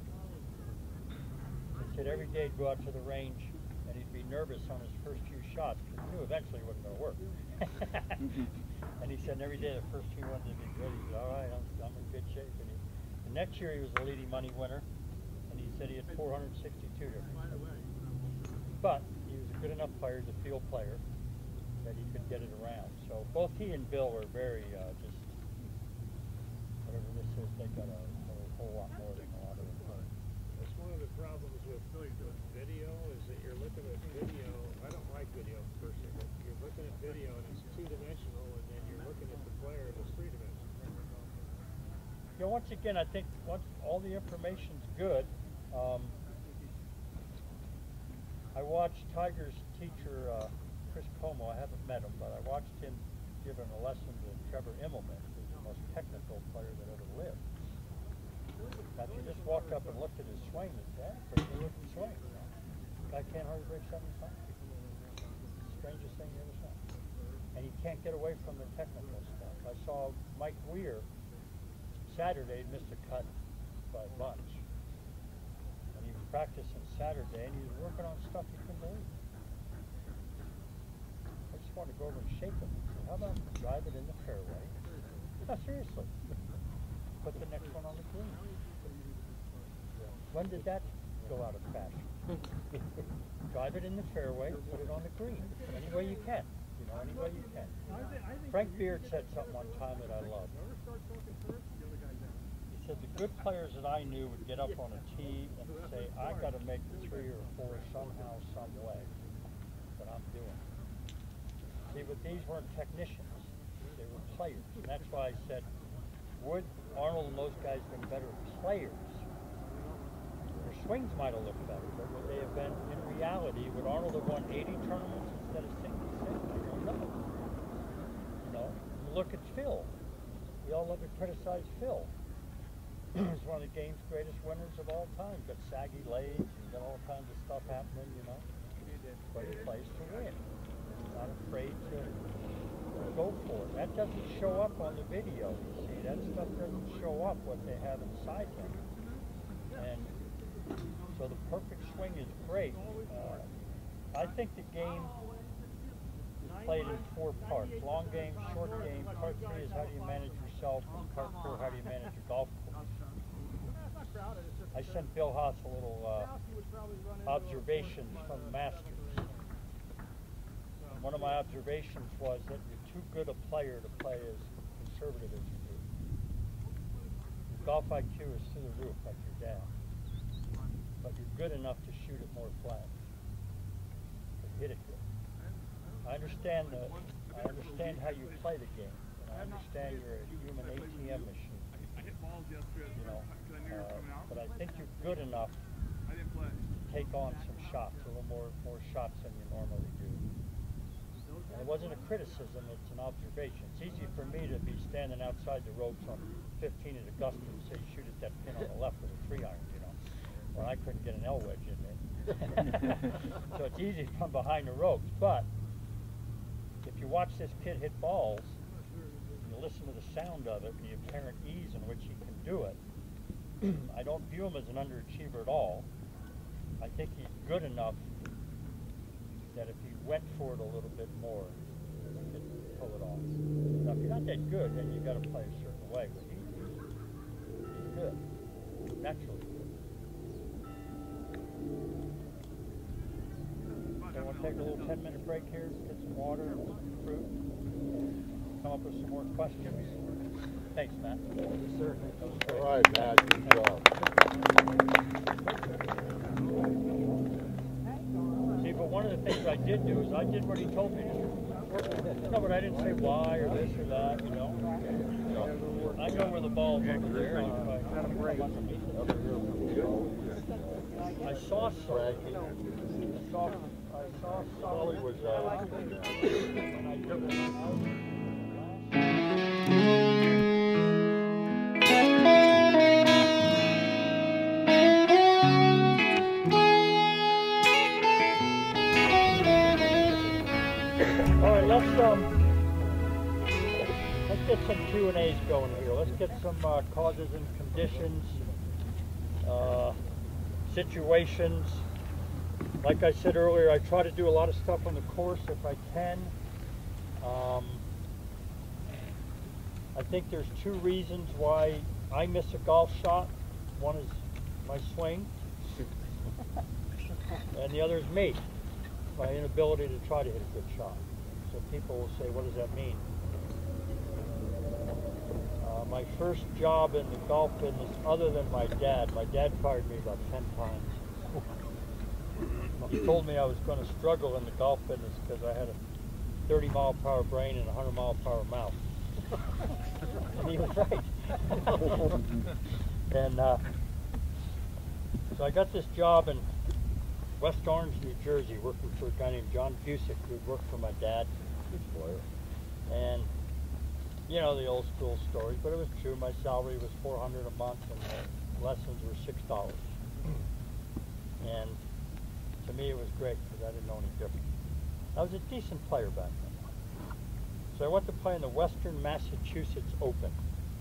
He said every day he'd go out to the range and he'd be nervous on his first few shots because he knew eventually it wasn't going to work. And he said every day the first few ones would be good. He said, all right, I'm, I'm in good shape. And he, the next year he was the leading money winner, and he said he had four hundred sixty-two different things. But he was a good enough player, as a field player, that he could get it around. So both he and Bill were very uh, just, whatever this is, they got a, a whole lot more than a lot of them. That's one of the problems with video is that you're looking at video. I don't like video personally, but you're looking at video and it's two-dimensional, and then you're looking at the player that's three-dimensional. You know, once again, I think once all the information's good, um, I watched Tiger's teacher, uh, Chris Como. I haven't met him, but I watched him giving a lesson to Trevor Immelman, who's the most technical player that ever lived. Now, if you just walked up and looked at his swing and said, that's a pretty good looking swing. You know? Guy can't hardly break seventy-five. Strangest thing you ever saw. And he can't get away from the technical stuff. I saw Mike Weir Saturday missed a cut by a bunch. And he was practicing Saturday and he was working on stuff he couldn't believe. I just wanted to go over and shake him and say, how about drive it in the fairway? No, seriously. Put the next one on the green. When did that go out of fashion? Drive it in the fairway, put it on the green. Any way you can. You know, any way you can. Frank Beard said something one time that I loved. He said the good players that I knew would get up on a tee and say, I got to make the three or four somehow, some way. But I'm doing it. See, but these weren't technicians. They were players. And that's why I said, would Arnold and those guys been better players? Their swings might have looked better, but would they have been, in reality, would Arnold have won eighty tournaments instead of sixty-six? I don't know. You know, you look at Phil. We all love to criticize Phil. He's one of the game's greatest winners of all time. Got saggy legs and got all kinds of stuff happening, you know. But he plays to win. He's not afraid to go for it. That doesn't show up on the video, you see. That stuff doesn't show up what they have inside them. And so the perfect swing is great. Uh, I think the game is played in four parts. Long game, short game. Part three is how do you manage yourself, and part four, how do you manage your golf course. I sent Bill Haas a little uh, observations from the Masters. And one of my observations was that you're too good a player to play as conservative as you do. Your golf I Q is through the roof like your dad. But you're good enough to shoot it more flat. To hit it good. I understand the, I understand how you play the game. And I understand you're a human A T M machine. You know, uh, but I think you're good enough to take on some shots, a little more more shots than you normally do. And it wasn't a criticism, it's an observation. It's easy for me to be standing outside the ropes on fifteen at Augusta and say, shoot at that pin on the left with a three iron, you know, when I couldn't get an L wedge in there. So it's easy to come behind the ropes, but if you watch this kid hit balls, and you listen to the sound of it and the apparent ease in which he can do it, I don't view him as an underachiever at all. I think he's good enough that if he went for it a little bit more, he could pull it off. Now, if you're not that good, then you've got to play a certain way. But he, he's good, naturally good. So we'll take a little ten minute break here, get some water and some fruit, come up with some more questions. Thanks, Matt. Yes, sir. All right, Matt, good job. See, but one of the things I did do is I I did what he told me to do. No, but I didn't say why or this or that, you know. I know where the ball's over there. I saw Frankie. I saw, I saw Sully was, uh, and I took him out. All right, let's um, let's get some Q and A's going here. Let's get some uh, causes and conditions, uh, situations. Like I said earlier, I try to do a lot of stuff on the course if I can. Um, I think there's two reasons why I miss a golf shot. One is my swing, and the other is me, my inability to try to hit a good shot. So people will say, what does that mean? Uh, my first job in the golf business, other than my dad, my dad fired me about ten times. He told me I was going to struggle in the golf business because I had a thirty mile per hour brain and a one hundred mile per hour mouth. And he was right. And uh, so I got this job in West Orange, New Jersey, working for a guy named John Busick, who'd worked for my dad. And, you know, the old school stories, but it was true. My salary was four hundred dollars a month and the lessons were six dollars. And to me it was great because I didn't know any different. I was a decent player back then. So I went to play in the Western Massachusetts Open.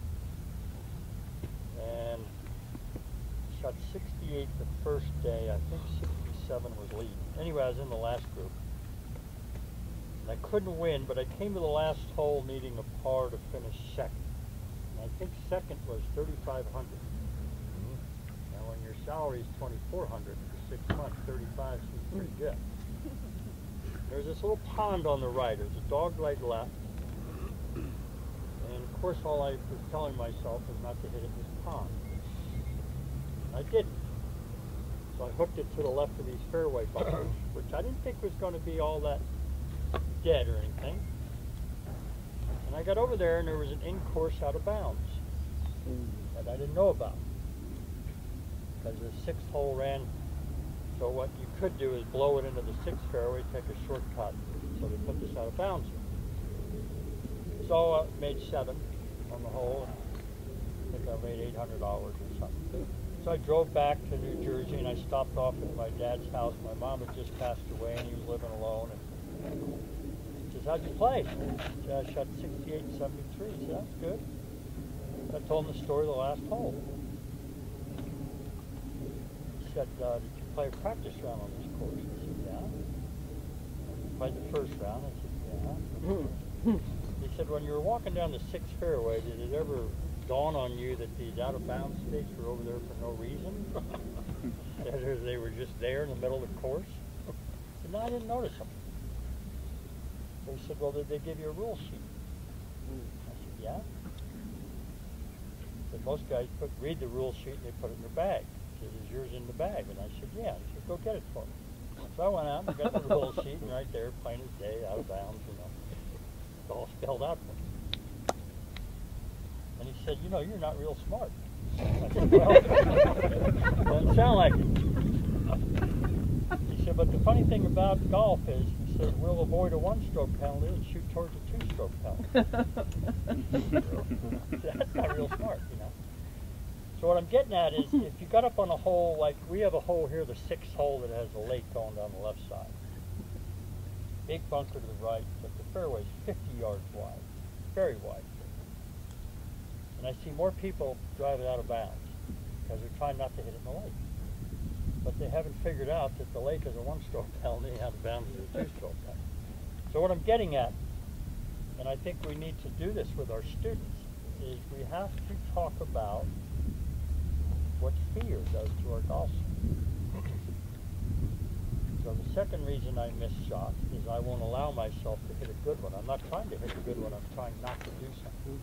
And shot sixty-eight the first day. I think sixty-seven was lead. Anyway, I was in the last group. And I couldn't win, but I came to the last hole needing a par to finish second. And I think second was thirty-five hundred. Mm-hmm. Now when your salary is twenty-four hundred for six months, thirty-five seems pretty good. There's this little pond on the right. There's a dog leg left. And of course all I was telling myself was not to hit it in this pond. I didn't. So I hooked it to the left of these fairway bunkers, which I didn't think was going to be all that dead or anything. And I got over there and there was an in-course out of bounds that I didn't know about. Because the sixth hole ran, so what you could do is blow it into the sixth fairway, take a shortcut. So they put this out of bounds here. So I uh, made seven on the hole. I think I made eight hundred dollars or something. So I drove back to New Jersey and I stopped off at my dad's house. My mom had just passed away and he was living alone. And he says, how'd you play? I said, I shot sixty-eight and seventy-three. He said, that's good. I told him the story of the last hole. He said, uh, did you play a practice round on this course? I said, yeah. I played the first round. I said, yeah. He said, when you were walking down the sixth fairway, did it ever dawn on you that these out-of-bounds stakes were over there for no reason? That they were just there in the middle of the course? I said, no, I didn't notice them. So he said, well, did they give you a rule sheet? I said, yeah. He said, most guys put, read the rule sheet and they put it in their bag. He said, is yours in the bag? And I said, yeah. He said, go get it for me. So I went out and got the rule sheet, and right there, plain as day, out of bounds, you know. It's all spelled out for me. And he said, you know, you're not real smart. I said, well, doesn't sound like it. He said, but the funny thing about golf is, he said, we'll avoid a one-stroke penalty and shoot towards a two-stroke penalty. That's not real smart, you know. So what I'm getting at is, if you got up on a hole, like we have a hole here, the sixth hole that has a lake going down the left side. Big bunker to the right, but the fairway's fifty yards wide, very wide. And I see more people drive it out of bounds because they're trying not to hit it in the lake. But they haven't figured out that the lake is a one-stroke penalty, out of bounds is a two-stroke penalty. So what I'm getting at, and I think we need to do this with our students, is we have to talk about what fear does to our golf swing. So the second reason I miss shots is I won't allow myself to hit a good one. I'm not trying to hit a good one, I'm trying not to do something.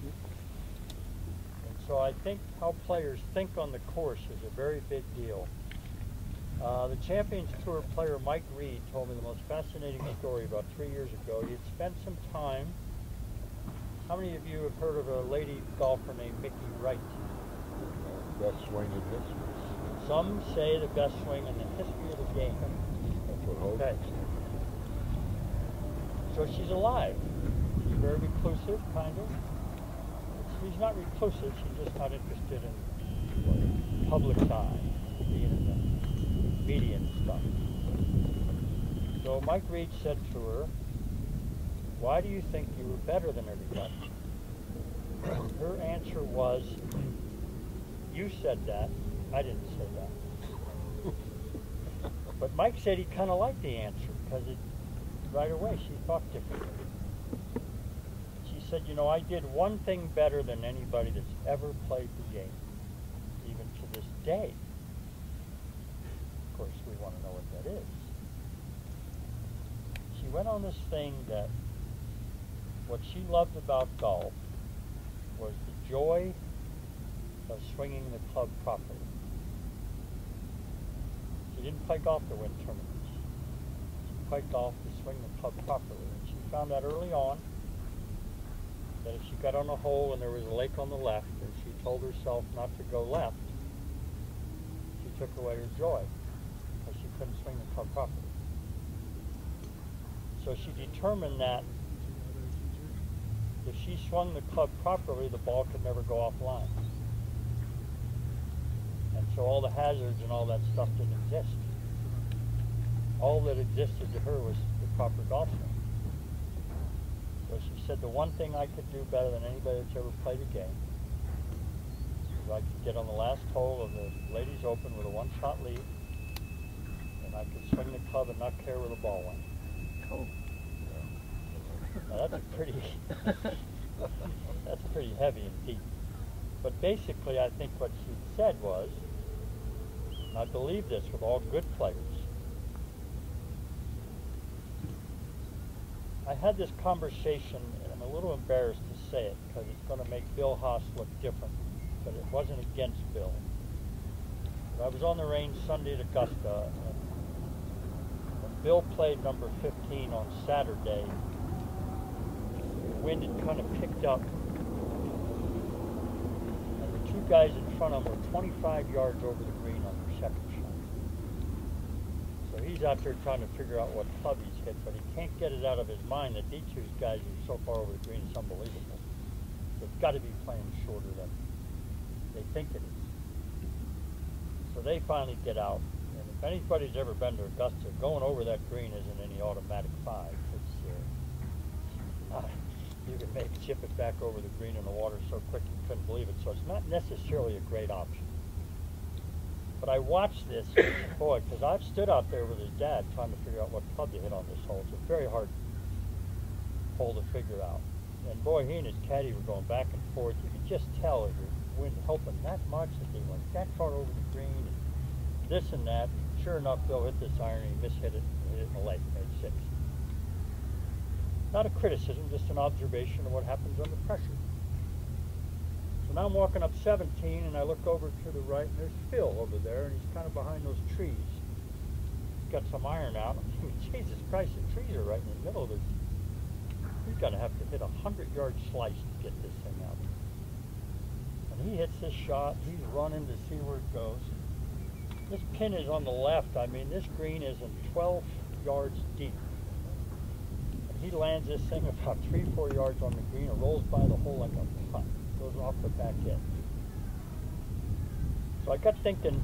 So I think how players think on the course is a very big deal. Uh, the Champions Tour player Mike Reed told me the most fascinating story about three years ago. He had spent some time. How many of you have heard of a lady golfer named Mickey Wright? Best swing in history. Some say the best swing in the history of the game. That's what Hogan Okay. said. So she's alive. She's very reclusive, kind of. She's not reclusive, she's just not interested in public eye, being in the media and stuff. So Mike Reed said to her, "Why do you think you were better than everybody?" Her answer was, "You said that, I didn't say that." But Mike said he kind of liked the answer because it, right away she thought differently. She said, "You know, I did one thing better than anybody that's ever played the game, even to this day." Of course, we want to know what that is. She went on this thing that what she loved about golf was the joy of swinging the club properly. She didn't play golf to win tournaments. She played golf to swing the club properly. And she found out early on that if she got on a hole and there was a lake on the left and she told herself not to go left, she took away her joy because she couldn't swing the club properly. So she determined that if she swung the club properly, the ball could never go offline. And so all the hazards and all that stuff didn't exist. All that existed to her was the proper golf swing. So she said, the one thing I could do better than anybody that's ever played a game is I could get on the last hole of the Ladies Open with a one-shot lead, and I could swing the club and not care where the ball went. Cool. Now that's a pretty, that's pretty heavy and deep. But basically, I think what she said was, and I believe this with all good players, I had this conversation, and I'm a little embarrassed to say it because it's going to make Bill Haas look different, but it wasn't against Bill. But I was on the range Sunday at Augusta, and when Bill played number fifteen on Saturday, the wind had kind of picked up, and the two guys in front of him were twenty-five yards over the green on their second shot. So he's out there trying to figure out what club he's hit, but he can't get it out of his mind that these two guys are so far over the green, it's unbelievable. They've got to be playing shorter than they think it is. So they finally get out, and if anybody's ever been to Augusta, going over that green isn't any automatic five. It's uh, not, you can make chip it back over the green in the water so quick you couldn't believe it. So it's not necessarily a great option. But I watched this, boy, because I've stood out there with his dad trying to figure out what club to hit on this hole. It's a very hard hole to figure out. And boy, he and his caddy were going back and forth. You could just tell the wind helping that much that they went that far over the green and this and that. Sure enough, Bill hit this iron and he mishit it and hit it in the lake, made six. Not a criticism, just an observation of what happens under pressure. So now I'm walking up seventeen and I look over to the right and there's Phil over there and he's kind of behind those trees. He's got some iron out. I'm thinking, Jesus Christ, the trees are right in the middle of this. He's going to have to hit a hundred yard slice to get this thing out. And he hits this shot, he's running to see where it goes. This pin is on the left. I mean, this green isn't twelve yards deep. And he lands this thing about three, four yards on the green and rolls by the hole like a putt. Goes off the back end. So I got thinking,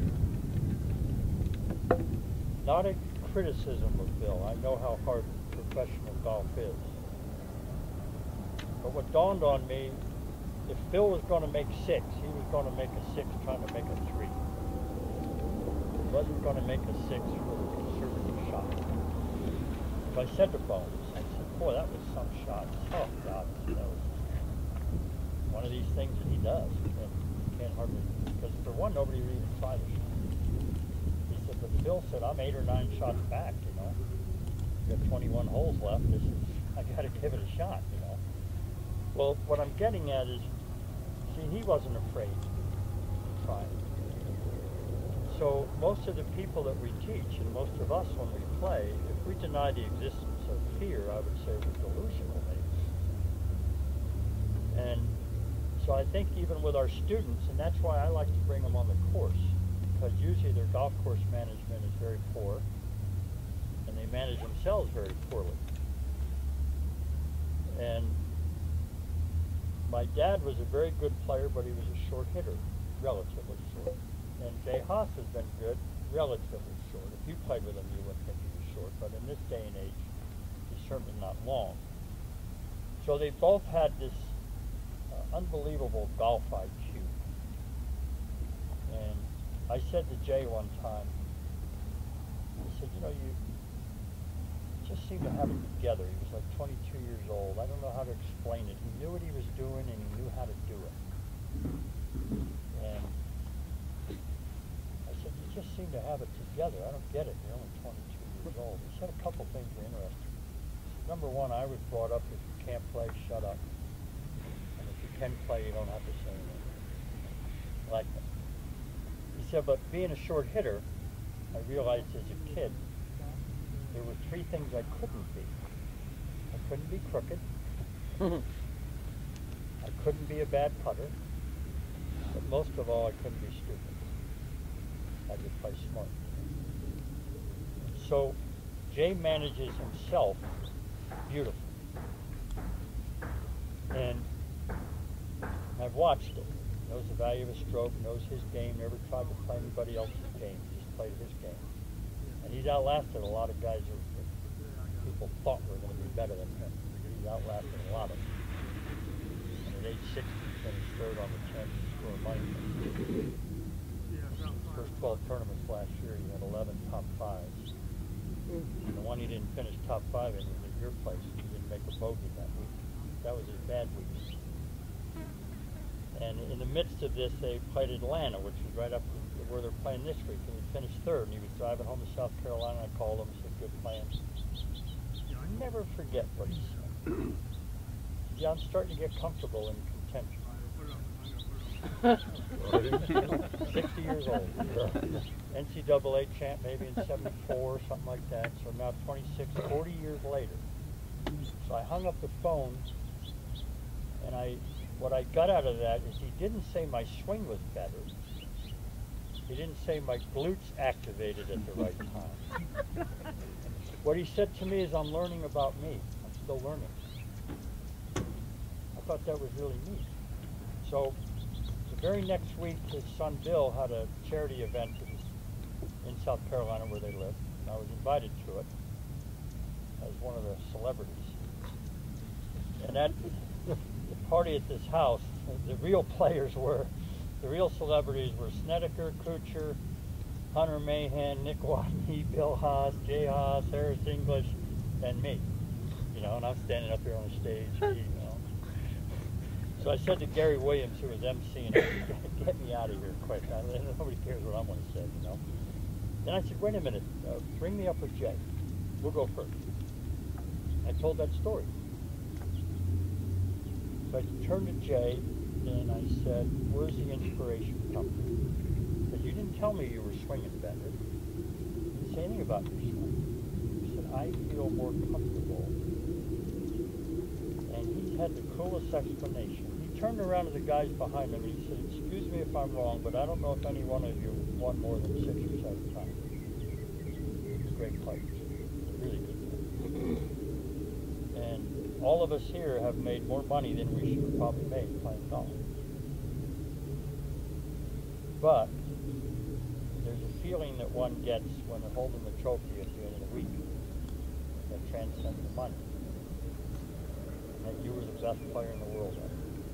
not a criticism of Bill. I know how hard professional golf is. But what dawned on me, if Bill was going to make six, he was going to make a six trying to make a three. He wasn't going to make a six with a conservative shot. So I said to Bones, I said, boy, that was some shot. Oh, God, that was one of these things that he does. And you can't hardly, because for one, nobody would even try the shot. He said, but Bill said, I'm eight or nine shots back, you know. We've got twenty-one holes left. This is, I got to give it a shot, you know. Well, what I'm getting at is, see, he wasn't afraid to try it. so most of the people that we teach, and most of us when we play, if we deny the existence of fear, I would say we're delusional maybe. And so I think even with our students, and that's why I like to bring them on the course, because usually their golf course management is very poor, and they manage themselves very poorly. And my dad was a very good player, but he was a short hitter, relatively short. And Jay Haas has been good, relatively short. If you played with him, you wouldn't think he was short, but in this day and age, he's certainly not long. So they both had this uh, unbelievable golf I Q. And I said to Jay one time, I said, you know, you just seem to have it together. He was like twenty-two years old. I don't know how to explain it. He knew what he was doing, and he knew how to do it. And I said, you just seem to have it together. I don't get it. You're only twenty-two years old. He said a couple things were interesting. He said, number one, I was brought up, if you can't play, shut up. And if you can play, you don't have to say anything. Like that. He said, but being a short hitter, I realized as a kid, there were three things I couldn't be. I couldn't be crooked. I couldn't be a bad putter. But most of all, I couldn't be stupid. I could play smart. So Jay manages himself beautifully. And I've watched it. Knows the value of a stroke, knows his game, never tried to play anybody else's game, just played his game. And he's outlasted a lot of guys who people thought were going to be better than him. He's outlasted a lot of them. And at age sixty, he finished third on the Champions Tour of money. His first twelve tournaments last year, he had eleven top fives. And the one he didn't finish top five in was at your place. He didn't make a bogey that week. That was his bad week. And in the midst of this, they played Atlanta, which was right up where they're playing this week, and he finished third, and he was driving home to South Carolina. I called him and said, good plans. I'll never forget what he said. Yeah, I'm starting to get comfortable in contention. sixty years old. N C double A champ maybe in seventy-four, something like that. So now twenty-six, forty years later. So I hung up the phone, and I, what I got out of that is he didn't say my swing was better. He didn't say my glutes activated at the right time. What he said to me is, I'm learning about me. I'm still learning. I thought that was really neat. So the very next week, his son Bill had a charity event in South Carolina where they live, and I was invited to it as one of the celebrities. And at the party at this house, the real players were, the real celebrities were Snedeker, Kuchar, Hunter Mahan, Nick Watney, Bill Haas, Jay Haas, Harris English, and me. You know, and I'm standing up here on the stage, you know. So I said to Gary Williams, who was emceeing it, get me out of here quick. I mean, nobody cares what I'm going to say, you know. Then I said, wait a minute, uh, bring me up with Jay. We'll go first. I told that story. So I turned to Jay and I said, where's the inspiration come from? Because you didn't tell me you were swinging better. You didn't say anything about your swing. He said, I feel more comfortable. And he had the coolest explanation. He turned around to the guys behind him and he said, excuse me if I'm wrong, but I don't know if any one of you won more than six or seven times. Great players. Really good players. And all of us here have made more money than we should have probably made playing golf. But there's a feeling that one gets when they're holding the trophy at the end of the week that transcends the money. That you were the best player in the world ever.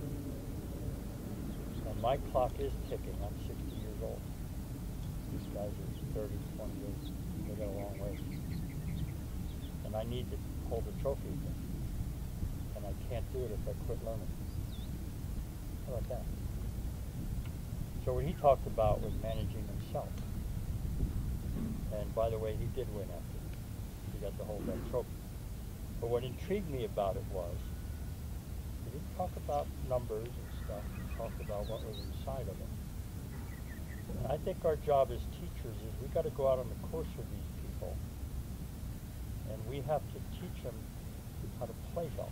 And my clock is ticking. I'm sixty years old. These guys are thirty, twenty years. They got a long way. And I need to hold the trophy again. And I can't do it if I quit learning. How about that? So what he talked about was managing himself. And by the way, he did win after. He got to hold that trophy. But what intrigued me about it was, he didn't talk about numbers and stuff. He talked about what was inside of him. And I think our job as teachers is we got to go out on the course with these people, and we have to teach them how to play golf.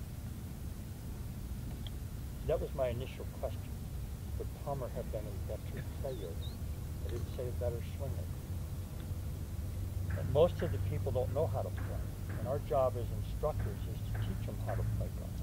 That was my initial question. Would Palmer have been a better player? I didn't say a better swinger. And most of the people don't know how to play. And our job as instructors is to teach them how to play golf.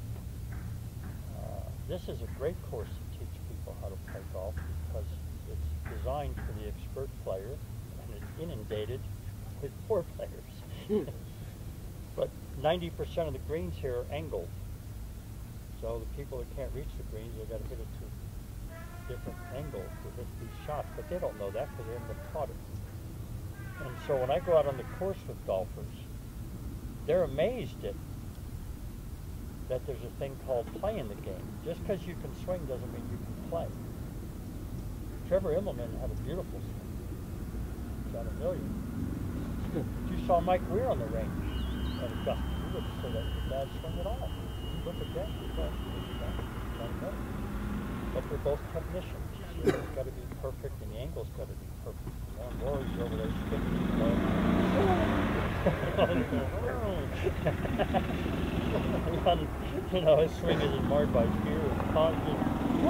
Uh, this is a great course to teach people how to play golf because it's designed for the expert player and it's inundated with poor players. But ninety percent of the greens here are angled. So the people that can't reach the greens, they've got to hit it to different angles to hit these shots. But they don't know that because they haven't been taught it. And so when I go out on the course with golfers, they're amazed at that there's a thing called play in the game. Just because you can swing doesn't mean you can play. Trevor Immelman had a beautiful swing. Shot a million. You saw Mike Weir on the range at Augusta. You wouldn't say that was a bad swing at all. Look at that. But they're both technicians. It's got to be perfect, and the angle's got to be perfect. You know, Rory's over there spinning his glove. You know, his swing isn't marred by fear and confidence.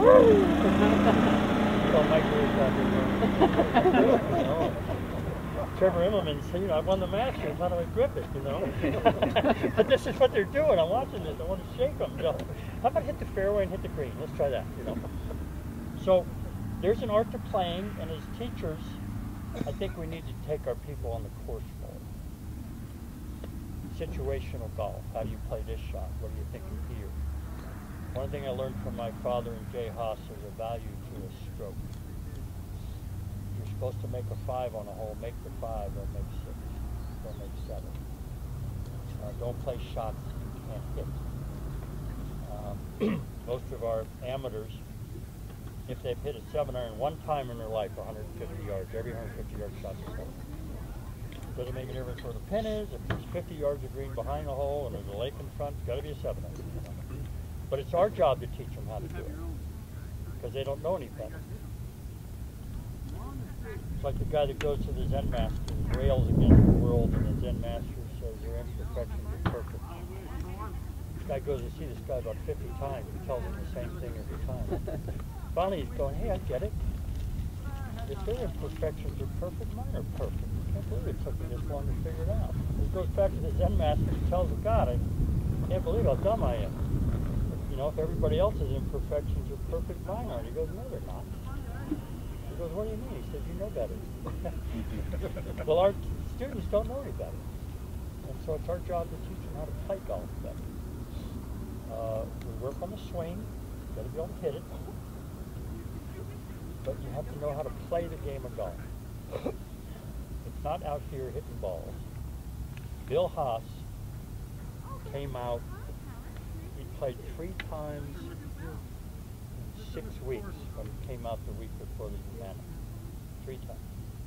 So Mike Weir's out there. You know. Trevor Immelman said, you know, I won the Masters, how do I grip it, you know? But this is what they're doing. I'm watching this. I want to shake them. You know? How about hit the fairway and hit the green? Let's try that, you know? So there's an art to playing, and as teachers, I think we need to take our people on the course more. Situational golf. How do you play this shot? What are you thinking here? One thing I learned from my father and Jay Haas is a value to a stroke. You're supposed to make a five on a hole, make the five, don't make six, don't make seven. Uh, don't play shots that you can't hit. Um, most of our amateurs, if they've hit a seven iron one time in their life, one hundred fifty yards, every one hundred fifty yard shot is hole. Doesn't make a difference where the pin is. If there's fifty yards of green behind the hole and there's a lake in front, it's got to be a seven iron. But it's our job to teach them how to do it because they don't know any better. It's like the guy that goes to the Zen master and rails against the world, and the Zen master says your imperfections are perfect. This guy goes to see this guy about fifty times and tells him the same thing every time. Finally he's going, hey, I get it. If their imperfections are perfect, mine are perfect. I can't believe it took me this long to figure it out. He goes back to the Zen master and tells the God, I can't believe how dumb I am. You know, if everybody else's imperfections are perfect, mine aren't. He goes, no, they're not. He goes, what do you mean? He says, you know better. Well, our students don't know any better. And so it's our job to teach them how to play golf better. Uh, we work on the swing. You've got to be able to hit it. But you have to know how to play the game of golf. It's not out here hitting balls. Bill Haas came out, he played three times six weeks when he came out the week before the Humana. Three times.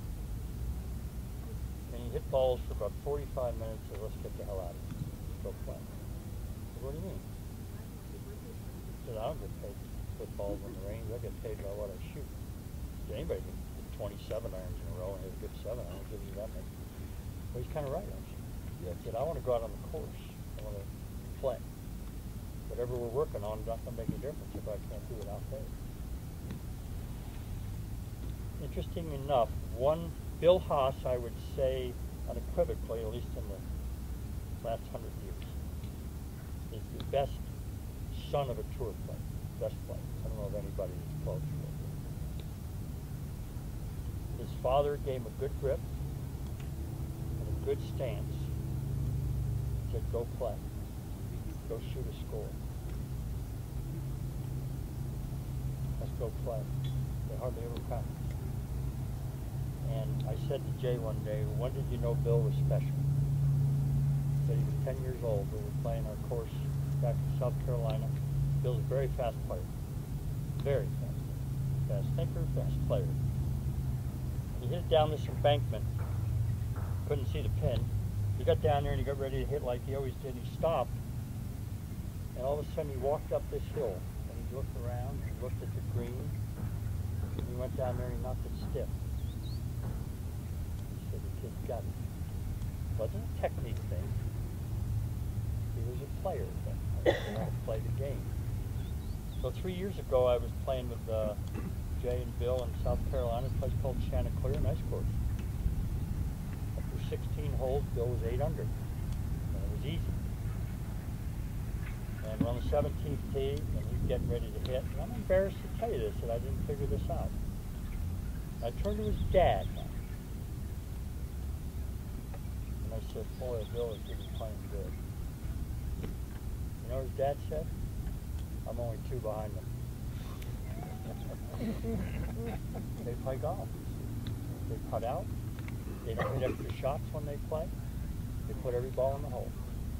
And he hit balls for about forty-five minutes and said, let's get the hell out of here. Let's go play. I said, what do you mean? He said, I don't get paid to put balls on the range. I get paid by what I shoot. So anybody can hit twenty-seven irons in a row and hit a good seven iron. Gives you that much. Well, he's kind of right, actually. I said, I want to go out on the course. I want to play. Whatever we're working on is not going to make a difference if I can't do it out there. Interesting enough, one Bill Haas, I would say unequivocally, at least in the last hundred years, is the best son of a tour player, best player. I don't know of anybody that's close to it. His father gave him a good grip and a good stance. He said, go play. Go shoot a score. Let's go play. They hardly ever practice. And I said to Jay one day, when did you know Bill was special? He said he was ten years old. We were playing our course back in South Carolina. Bill's a very fast player. Very fast. Fast thinker, fast player. He hit it down this embankment. Couldn't see the pin. He got down there and he got ready to hit like he always did. He stopped. And all of a sudden he walked up this hill and he looked around and he looked at the green He went down there and he knocked it stiff. He said, the kid's got it. It wasn't a technique thing. He was a player that knew how to play the game. So three years ago, I was playing with uh, Jay and Bill in South Carolina, a place called Chanticleer, nice course. After sixteen holes, Bill was eight under. And it was easy. And we're on the seventeenth tee, and he's getting ready to hit. And I'm embarrassed to tell you this, that I didn't figure this out. I turned to his dad, and I said, boy, Bill is really playing good. You know what his dad said? I'm only two behind them. They play golf. They putt out. They don't hit extra shots when they play. They put every ball in the hole.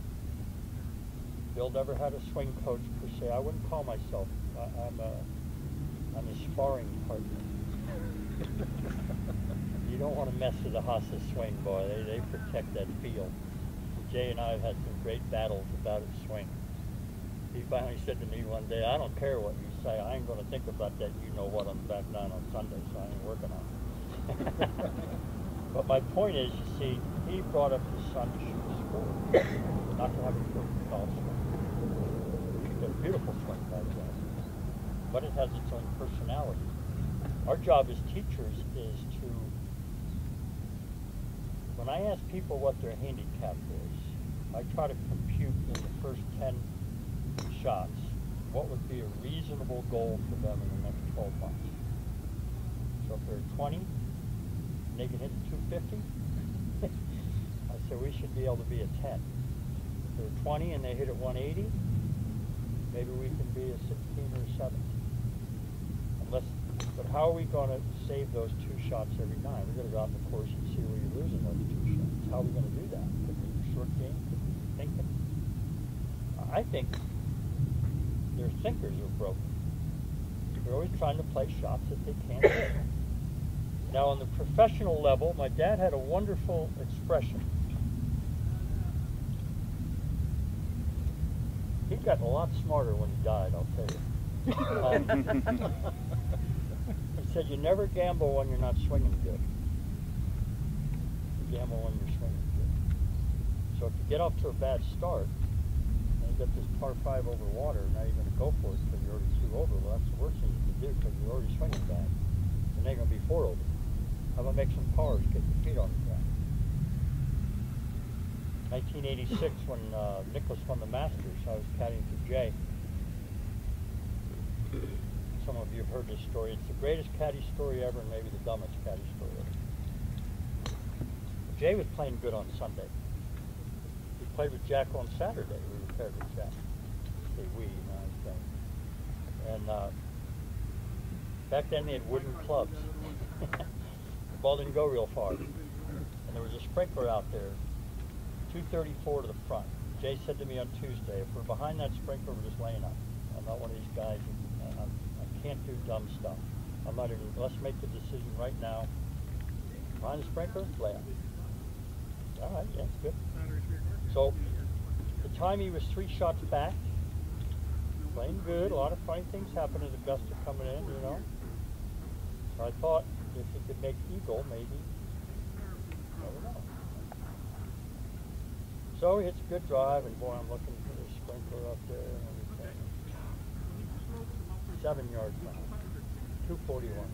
Bill never had a swing coach per se. I wouldn't call myself. I, I'm a, I'm a sparring partner. You don't want to mess with the Haas' swing, boy. They, they protect that field. Jay and I have had some great battles about his swing. He finally said to me one day, I don't care what you say. I ain't going to think about that. You know what, on the back nine on Sunday, so I ain't working on it. But my point is, you see, he brought up his son to shoot the sport, not to have a good golf swing. It's a beautiful swing, by the way. But it has its own personality. Our job as teachers is to, when I ask people what their handicap is, I try to compute in the first ten shots what would be a reasonable goal for them in the next twelve months. So if they're twenty and they can hit two fifty, I say we should be able to be a ten. If they're twenty and they hit at one eighty, maybe we can be a sixteen or a seventeen. Unless, but how are we going to save those two shots every nine? We're going to go out in the course and see where you're losing those two shots. How are we going to do that? Could be short game, could be thinking. I think their thinkers are broken. They're always trying to play shots that they can't hit. Now, on the professional level, my dad had a wonderful expression. He got a lot smarter when he died, I'll tell you. Um, he said, you never gamble when you're not swinging good. You gamble when you're swinging good. So if you get off to a bad start, you got this par five over water, now you're going to go for it because you're already two over. Well, that's the worst thing you can do because you're already swinging bad. And then you're going to be four over. How about make some pars, get your feet on the ground? nineteen eighty-six, when uh, Nicklaus won the Masters, I was caddying for Jay. Some of you have heard this story. It's the greatest caddy story ever and maybe the dumbest caddy story ever. Jay was playing good on Sunday. He played with Jack on Saturday. We were paired with Jack. Say we, you know, I think. And uh, back then they had wooden clubs. The ball didn't go real far. And there was a sprinkler out there, two thirty-four to the front. Jay said to me on Tuesday, if we're behind that sprinkler, we're just laying up. I'm not one of these guys, who, uh, I can't do dumb stuff. I'm not even, let's make the decision right now. Behind the sprinkler, lay up. All right, yeah, good. So, the time he was three shots back, playing good, a lot of funny things happened as Augusta coming in, you know. So I thought if he could make eagle, maybe, I don't know. So he hits a good drive, and boy, I'm looking for the sprinkler up there and everything. Seven yards now, two forty-one.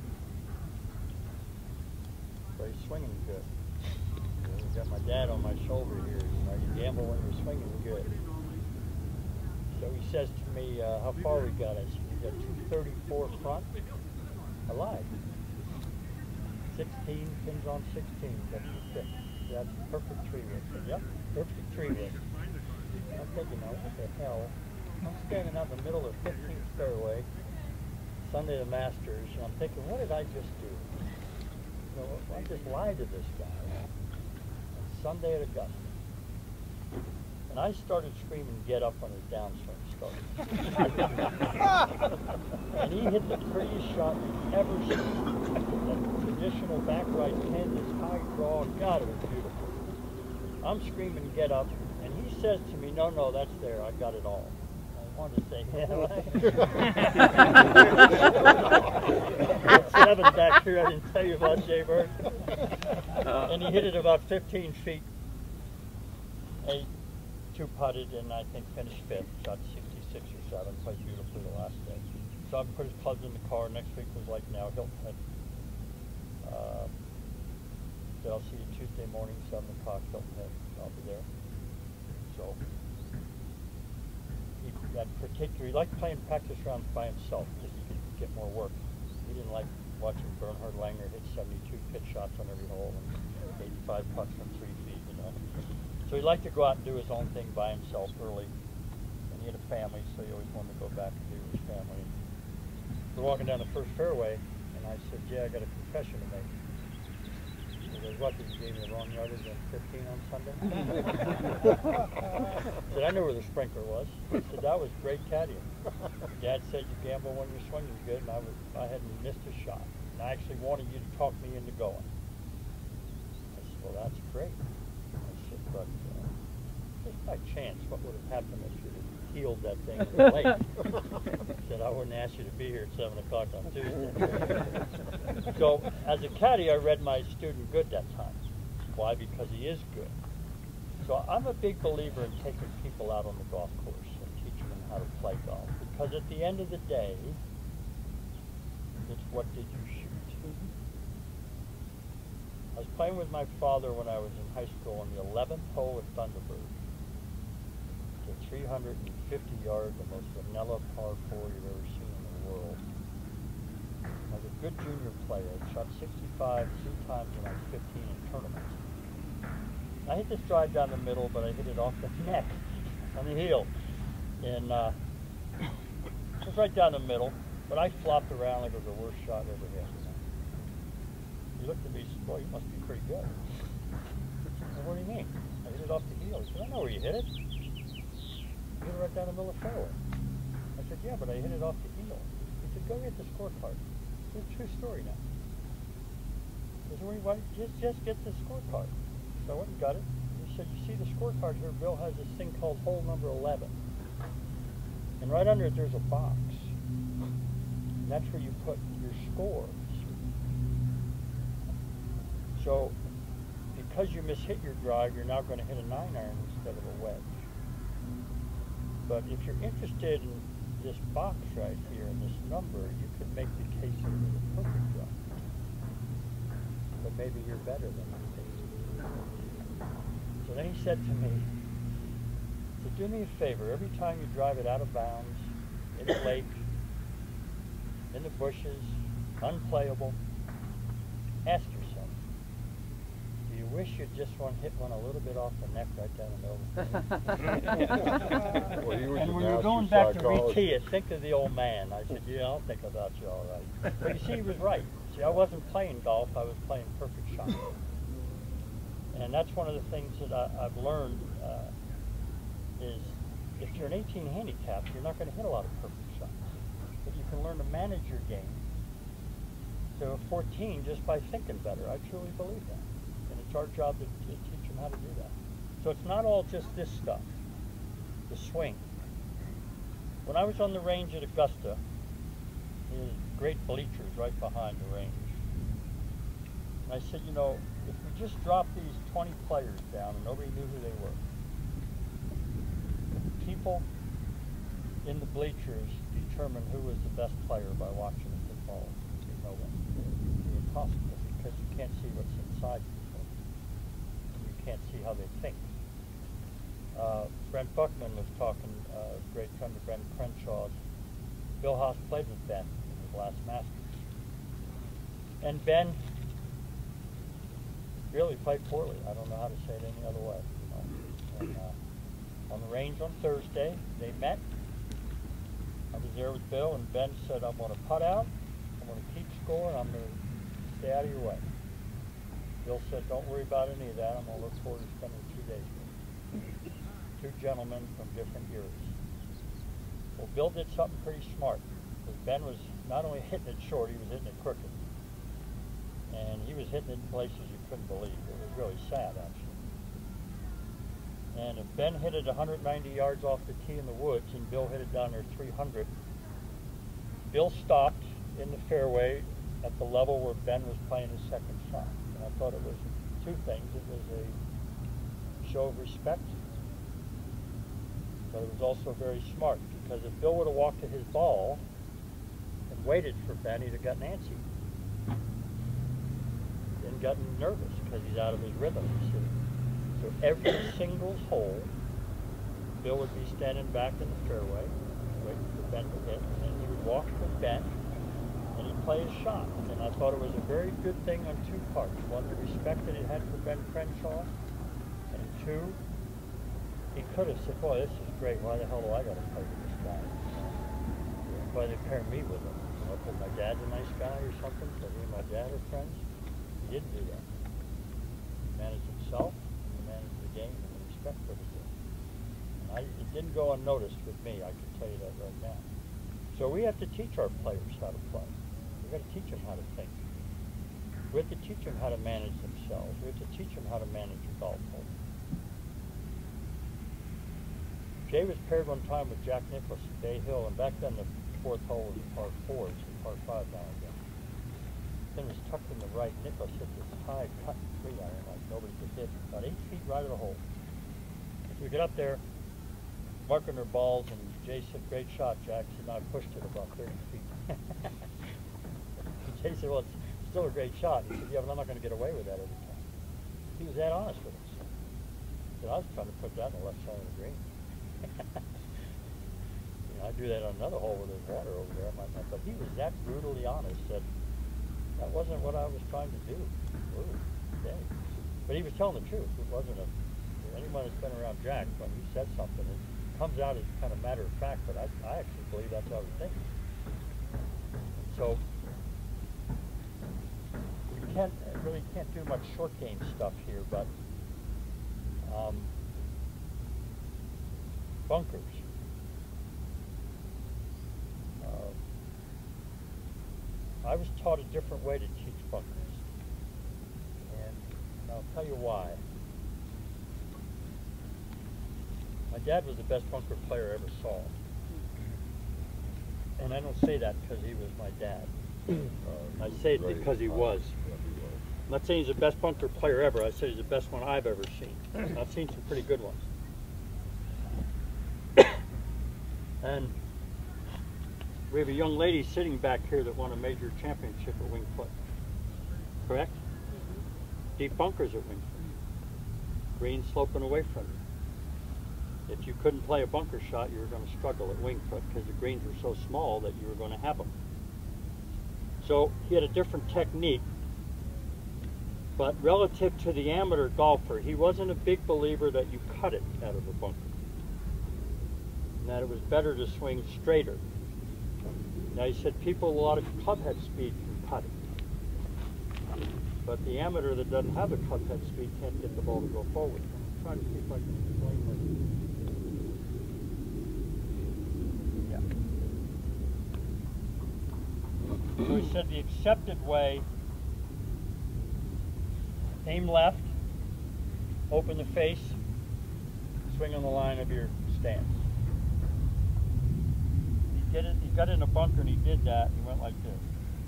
So he's swinging good. I've got my dad on my shoulder here. You know, you gamble when you're swinging good. So he says to me, uh, how far we got? I said, we got two thirty-four front. I lied. sixteen, pins on sixteen. That's the six. That's the perfect tree width. I said, yep, perfect tree width. I'm thinking, now, what the hell? I'm standing out in the middle of the fifteenth fairway, Sunday the Masters, and I'm thinking, what did I just do? You know, I just lied to this guy. Sunday at Augusta. And I started screaming, get up when his downswing started. And he hit the prettiest shot you've ever seen. That traditional back right pin, this high draw, God, it was beautiful. I'm screaming, get up, and he says to me, no, no, that's there, I got it all. wanted to say, seven back here, I didn't tell you about Jay Bird. And he hit it about fifteen feet. Eight, two putted, and I think finished fifth. Shot sixty-six or seven, played beautifully the last day. So I put his clubs in the car. Next week was like now Hilton Head. Uh, said I'll see you Tuesday morning, seven o'clock, Hilton Head. I'll be there. So he, that particular, he liked playing practice rounds by himself because he could get more work. He didn't like watching Bernhard Langer hit seventy-two pitch shots on every hole and eighty-five putts from three feet, you know. So he liked to go out and do his own thing by himself early. And he had a family, so he always wanted to go back and be with his family. We're walking down the first fairway, and I said, "Yeah, I got a confession to make." He goes, "What, did you gave me the wrong yardage on fifteen on Sunday?" I said, "I knew where the sprinkler was." He said, "That was great caddying. Dad said you gamble when you're swinging good, and I, was, I hadn't missed a shot. And I actually wanted you to talk me into going." I said, "Well, that's great." I said, "But uh, just by chance, what would have happened if you had healed that thing late?" I said, "I wouldn't ask you to be here at seven o'clock on Tuesday." So, as a caddy, I read my student good that time. Why? Because he is good. So I'm a big believer in taking people out on the golf course and teaching them how to play golf. Because at the end of the day, it's what did you shoot? I was playing with my father when I was in high school on the eleventh hole at Thunderbird. It's a three hundred fifty yard, the most vanilla par four you've ever seen in the world. I was a good junior player. I shot sixty-five two times when I was fifteen in tournaments. I hit this drive down the middle, but I hit it off the neck on the heel. And uh, it was right down the middle, but I flopped around like it was the worst shot I ever hit. He looked at me and said, "Boy, you must be pretty good." I said, "What do you mean?" "I hit it off the heel." He said, "I know where you hit it. You hit it right down the middle of the fairway." I said, "Yeah, but I hit it off the heel." He said, "Go get the scorecard." It's a true story now. I said, "Why, just, just get the scorecard." So I went and got it. He said, "You see the scorecard here, Bill has this thing called hole number eleven. And right under it, there's a box. And that's where you put your scores. So because you mishit your drive, you're now going to hit a nine iron instead of a wedge. But if you're interested in this box right here and this number, you could make the case that it was a perfect drive. But maybe you're better than that case." So then he said to me, "So do me a favor, every time you drive it out of bounds, in the lake, in the bushes, unplayable, ask yourself, do you wish you'd just one hit one a little bit off the neck right down the middle?" Well, he was And a when you're master going back to psychologist. re-tee it, think of the old man. I said, "Yeah, I'll think about you all right." But you see, he was right. See, I wasn't playing golf, I was playing perfect shots. And that's one of the things that I, I've learned uh, is if you're an eighteen handicap, you're not going to hit a lot of perfect shots. But you can learn to manage your game to a fourteen just by thinking better. I truly believe that. And it's our job to, to teach them how to do that. So it's not all just this stuff, the swing. When I was on the range at Augusta, there's great bleachers right behind the range. And I said, you know, if we just dropped these twenty players down and nobody knew who they were, people in the bleachers determine who was the best player by watching them hit balls. You know, it's impossible because you can't see what's inside people. You can't see how they think. Uh, Brent Buckman was talking, uh, great friend of Brendan Crenshaw's. Bill Haas played with Ben in his last Masters. And Ben really played poorly. I don't know how to say it any other way. You know? And, uh, on the range on Thursday, they met. I was there with Bill, and Ben said, "I'm going to putt out, I'm going to keep score, and I'm going to stay out of your way." Bill said, "Don't worry about any of that. I'm going to look forward to spending two days with you." Two gentlemen from different eras. Well, Bill did something pretty smart, because Ben was not only hitting it short, he was hitting it crooked. And he was hitting it in places you couldn't believe. It was really sad, actually. And if Ben hit it one hundred ninety yards off the tee in the woods and Bill hit it down there three hundred, Bill stopped in the fairway at the level where Ben was playing his second shot. And I thought it was two things. It was a show of respect, but it was also very smart, because if Bill would have walked to his ball and waited for Ben, he'd have gotten antsy and gotten nervous because he's out of his rhythm, you see. So every single hole, Bill would be standing back in the fairway, waiting for Ben to hit, and then he would walk to Ben, and he'd play his shot. And I thought it was a very good thing on two parts. One, the respect that he had for Ben Crenshaw, and two, he could have said, boy, this is great, why the hell do I got to play with this guy? Why they pair me with him? You know, because my dad's a nice guy or something, so he and my dad are friends. He didn't do that. He managed himself, and he managed the game, and the respect for the game. And I, it didn't go unnoticed with me, I can tell you that right now. So we have to teach our players how to play. We've got to teach them how to think. We have to teach them how to manage themselves. We have to teach them how to manage a golf hole. Jay was paired one time with Jack Nicklaus at Bay Hill, and back then the fourth hole was a par four, it's a par five now again. Then it was tucked in the right. Nicklaus hit this high cut three iron like nobody could hit, about eight feet right of the hole. So we get up there, marking their balls, and Jay said, great shot, Jack. He said, no, I pushed it about thirty feet. Jay said, well, it's still a great shot. He said, yeah, but I'm not going to get away with that every time. He was that honest with us. He said, I was trying to put that on the left side of the green. You know, I do that on another hole where there's water over there. I might not, but he was that brutally honest that that wasn't what I was trying to do. Ooh, okay. But he was telling the truth. It wasn't a, anyone that's been around Jack, when he said something, it comes out as kind of matter of fact, but I, I actually believe that's what I was thinking. So we can't, really can't do much short game stuff here, but um, bunkers. Uh, I was taught a different way to teach bunkers, and I'll tell you why. My dad was the best bunker player I ever saw, and I don't say that because he was my dad. Uh, I say it because he was. I'm not saying he's the best bunker player ever. I say he's the best one I've ever seen. I've seen some pretty good ones. And we have a young lady sitting back here that won a major championship at Winged Foot. Correct? Mm-hmm. Deep bunkers at Winged Foot. Green sloping away from you. If you couldn't play a bunker shot, you were going to struggle at Winged Foot because the greens were so small that you were going to have them. So he had a different technique. But relative to the amateur golfer, he wasn't a big believer that you cut it out of a bunker. That it was better to swing straighter. Now he said people with a lot of club head speed can cut it. But the amateur that doesn't have a club head speed can't get the ball to go forward. I'm trying to see if I can explain this. Yeah. So he said the accepted way, aim left, open the face, swing on the line of your stance. Get it, he got in a bunker and he did that, he went like this.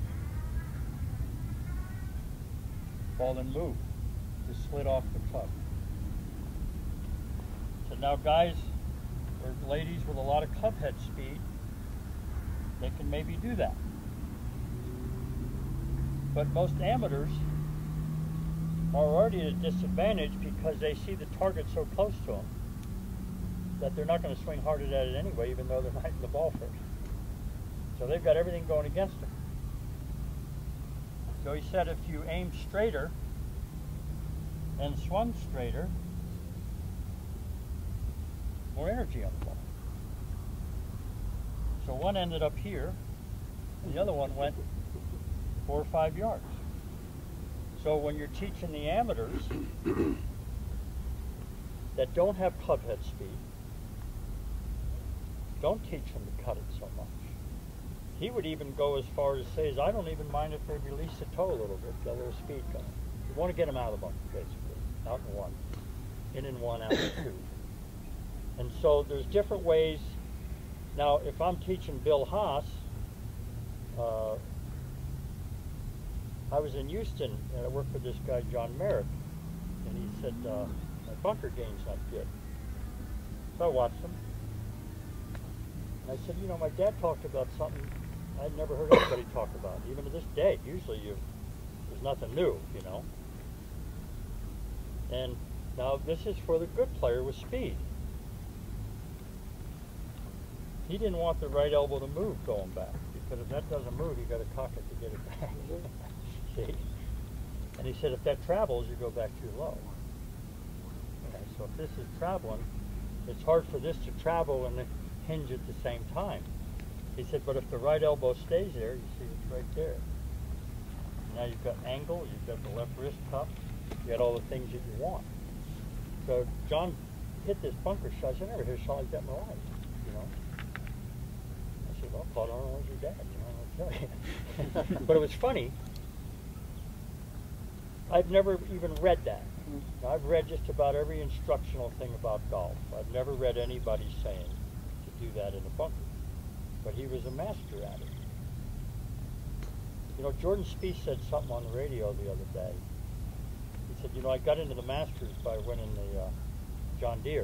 Ball then moved, just slid off the club. So now guys, or ladies with a lot of club head speed, they can maybe do that. But most amateurs are already at a disadvantage because they see the target so close to them that they're not going to swing hard at it anyway, even though they're hitting the ball first. So they've got everything going against them. So he said if you aim straighter and swung straighter, more energy on the ball. So one ended up here, and the other one went four or five yards. So when you're teaching the amateurs that don't have club head speed, don't teach them to cut it so much. He would even go as far as say, I don't even mind if they release the toe a little bit, get a little speed going. You want to get them out of the bunker, basically. Out in one. In and one, out in two. And so there's different ways. Now, if I'm teaching Bill Haas, uh, I was in Houston and I worked with this guy, John Merrick, and he said, uh, my bunker game's not good. So I watched him. And I said, you know, my dad talked about something I'd never heard anybody talk about, even to this day. Usually you, there's nothing new, you know. And now this is for the good player with speed. He didn't want the right elbow to move going back, because if that doesn't move, you got to cock it to get it back. See? And he said if that travels, you go back too low. Okay, so if this is traveling, it's hard for this to travel and hinge at the same time. He said, but if the right elbow stays there, you see it's right there. Now you've got angle, you've got the left wrist cup, you got all the things that you want. So John hit this bunker shot. I said, I never hit a shot like that in my life, you know. I said, well, Claude Arnold was your dad, you know, I'll tell you. But it was funny. I've never even read that. Mm-hmm. I've read just about every instructional thing about golf. I've never read anybody saying to do that in a bunker. But he was a master at it. You know, Jordan Spieth said something on the radio the other day. He said, you know, I got into the Masters by winning the uh, John Deere.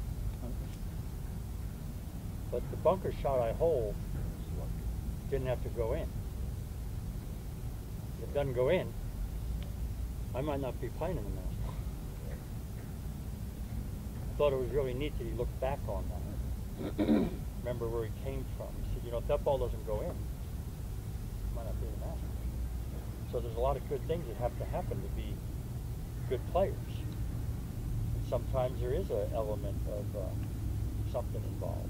But the bunker shot I hold didn't have to go in. If it doesn't go in, I might not be playing in the Masters. I thought it was really neat that he looked back on that. Remember where he came from. He said, you know, if that ball doesn't go in, it might not be the Masters. So there's a lot of good things that have to happen to be good players. And sometimes there is an element of uh, something involved.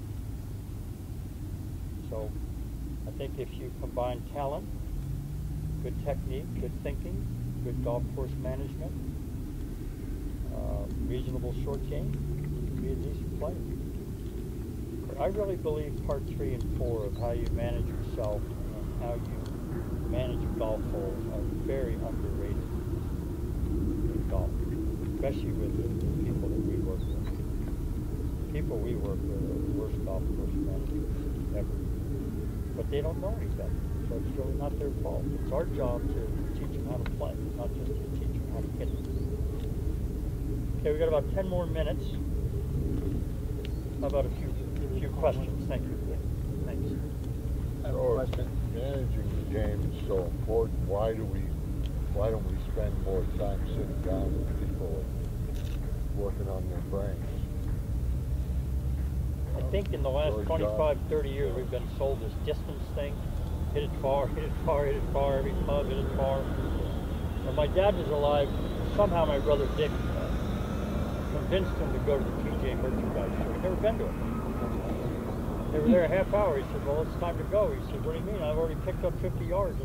So I think if you combine talent, good technique, good thinking, good golf course management, uh, reasonable short game, you can be a decent player. I really believe part three and four of how you manage yourself and how you manage a golf hole are very underrated in golf, especially with the, the people that we work with. The people we work with are the worst golf course managers ever. But they don't know any better, so it's really not their fault. It's our job to teach them how to play, not just to teach them how to hit it. Okay, we've got about ten more minutes. How about a few, a few questions? Thank you. Thanks. So if managing the game is so important, why do we, why don't we spend more time sitting down with people and working on their brains? I think in the last twenty-five, thirty years we've been sold this distance thing. Hit it far, hit it far, hit it far, every club, hit it far. When my dad was alive, somehow my brother Dick uh, convinced him to go to the P G A Merchandise Show. He'd never been to it. They were there a half hour. He said, well, it's time to go. He said, what do you mean? I've already picked up fifty yards.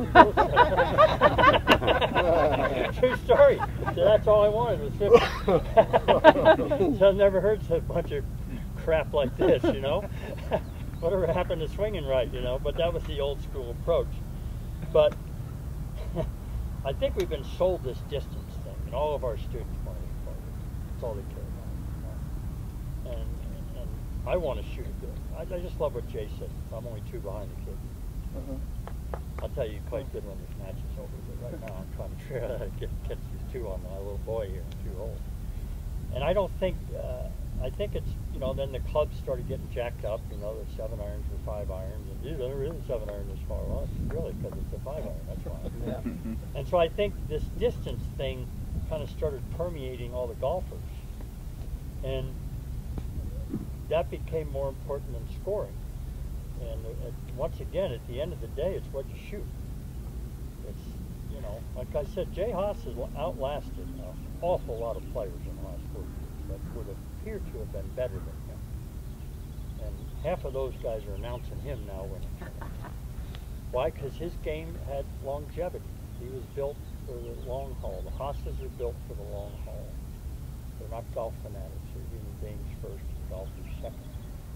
True story. So that's all I wanted was fifty. So I've never heard such a bunch of crap like this, you know. Whatever happened to swinging right, you know. But that was the old school approach. But I think we've been sold this distance thing, and all of our students want to be players. That's all they care about. And, and, and I want to shoot it good. I, I just love what Jay said. I'm only two behind the kid. Uh-huh. I'll tell you, you played good when this match is over. But right now, I'm trying to figure out how to get, catch these two on my little boy here, two holes. And I don't think. Uh, I think it's, you know, then the clubs started getting jacked up, you know, the seven irons were five irons, and dude, there isn't seven iron this far. Well, it's really because it's a five iron, that's why. Yeah. And so I think this distance thing kind of started permeating all the golfers. And that became more important than scoring. And uh, once again, at the end of the day, it's what you shoot. It's, you know, like I said, Jay Haas has outlasted an awful lot of players in the last four years that would have appear to have been better than him. And half of those guys are announcing him now winning. Why? Because his game had longevity. He was built for the long haul. The Haas's are built for the long haul. They're not golf fanatics. They're human beings first and golfers second.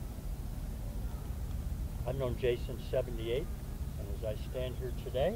I've known Jay since seventy-eight, and as I stand here today,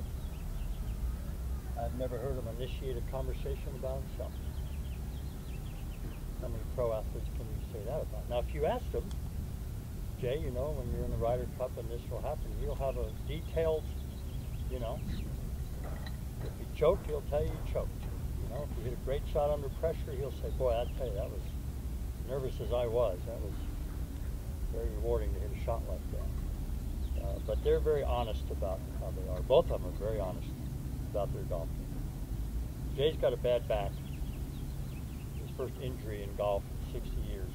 I've never heard him initiate a conversation about himself. How many pro athletes can you say that about? Now, if you asked him, Jay, you know, when you're in the Ryder Cup and this will happen, he'll have a detailed, you know, if you choked, he'll tell you you choked. You know, if you hit a great shot under pressure, he'll say, boy, I'll tell you, that was, nervous as I was, that was very rewarding to hit a shot like that. Uh, but they're very honest about how they are. Both of them are very honest about their golf. Jay's got a bad back. His first injury in golf in sixty years.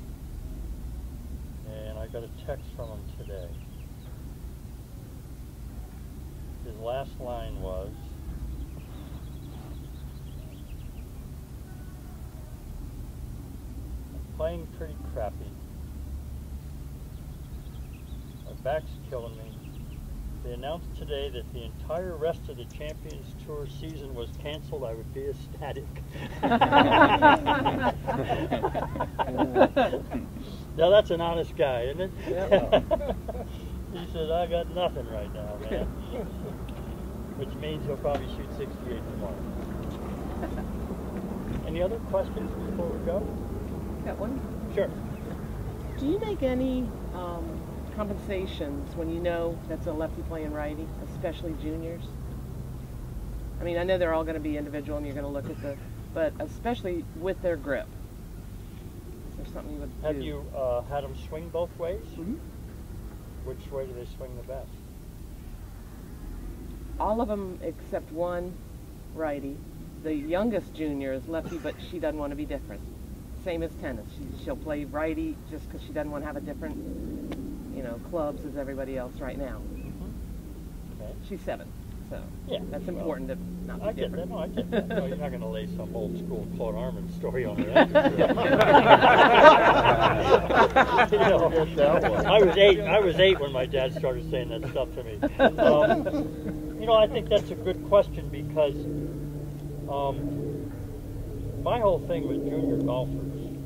And I got a text from him today. His last line was, I'm playing pretty crappy. My back's killing me. They announced today that the entire rest of the Champions Tour season was canceled. I would be ecstatic. Now that's an honest guy, isn't it? Yep. He says, I got nothing right now, man. Which means he'll probably shoot sixty-eight tomorrow. Any other questions before we go? Got one? Sure. Do you make any um, compensations when you know that's a lefty playing righty, especially juniors? I mean, I know they're all going to be individual and you're going to look at the, but especially with their grip. Is there something you would Have do? you uh, had them swing both ways? Mm-hmm. Which way do they swing the best? All of them except one righty. The youngest junior is lefty, but she doesn't want to be different. Same as tennis. She, she'll play righty just because she doesn't want to have a different, you know, clubs as everybody else right now. Mm-hmm. Okay. She's seven, so Yeah, that's well, important to not be I get that. different. No, I get that. No, you're not going to lay some old school Claude Armand story on her. You know, I was eight. I was eight when my dad started saying that stuff to me. Um, you know, I think that's a good question because um, my whole thing with junior golfers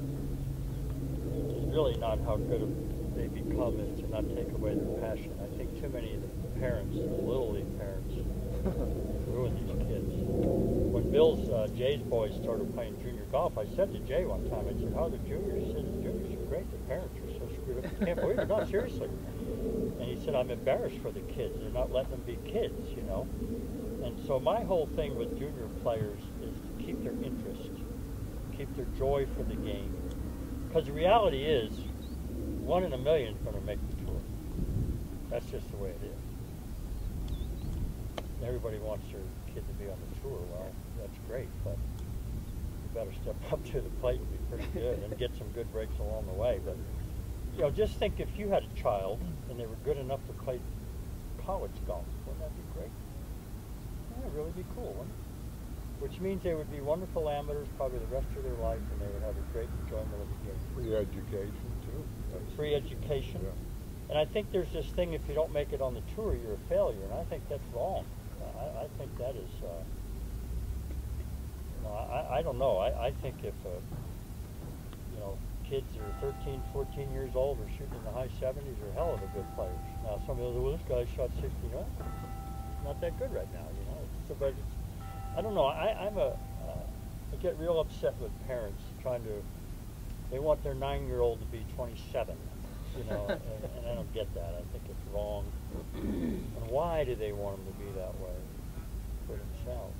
is really not how good they become, is to not take away their passion. I think too many of the parents, the little league parents, ruin these kids. When Bill's, uh, Jay's boys started playing junior golf, I said to Jay one time, I said, how are the juniors? He said, the juniors are great. The parents are so screwed up. You can't believe it. No, seriously. And he said, I'm embarrassed for the kids. They're not letting them be kids, you know. And so my whole thing with junior players is to keep their interest, keep their joy for the game. Because the reality is, one in a million is going to make the tour. That's just the way it is. Everybody wants their kid to be on the tour. Well, that's great, but you better step up to the plate and be pretty good and get some good breaks along the way. But you know, just think if you had a child and they were good enough to play college golf, wouldn't that be great? That would really be cool, wouldn't it? Which means they would be wonderful amateurs probably the rest of their life, and they would have a great enjoyment of the game. Free education, too. That's, Free education. Yeah. And I think there's this thing, if you don't make it on the tour, you're a failure, and I think that's wrong. I, I think that is, uh, you know, I, I don't know. I, I think if, uh, you know, kids are thirteen, fourteen years old or shooting in the high seventies are hell of a good players. Now, some of the, well, this guy shot sixty, no, not that good right now, you know. So, but it's, I don't know. I, I'm a, uh, I get real upset with parents trying to, they want their nine-year-old to be twenty-seven, you know, and, and I don't get that. I think it's wrong. And why do they want them to be that way for themselves?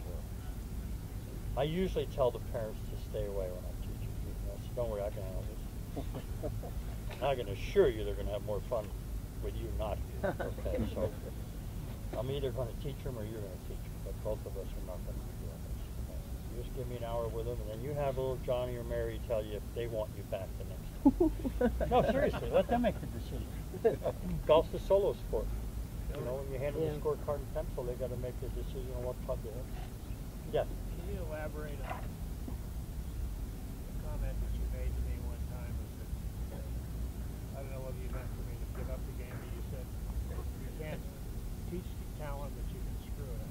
I usually tell the parents to stay away when I'm teaching. You know, so don't worry, I can handle this. I can assure you they're going to have more fun with you not here. Okay, so I'm either going to teach them or you're going to teach them, but both of us are not going to be doing this. Okay? You just give me an hour with them, and then you have little Johnny or Mary tell you if they want you back the next time. No, seriously, let them make the decision. Golf's a solo sport. You know, when you hand them Yeah. a scorecard and pencil, they got to make the decision on what club to hit. Yeah. Can you elaborate on the comment that you made to me one time? Was that, I don't know whether you meant for me to give up the game, but you said you can't teach talent, but you can screw it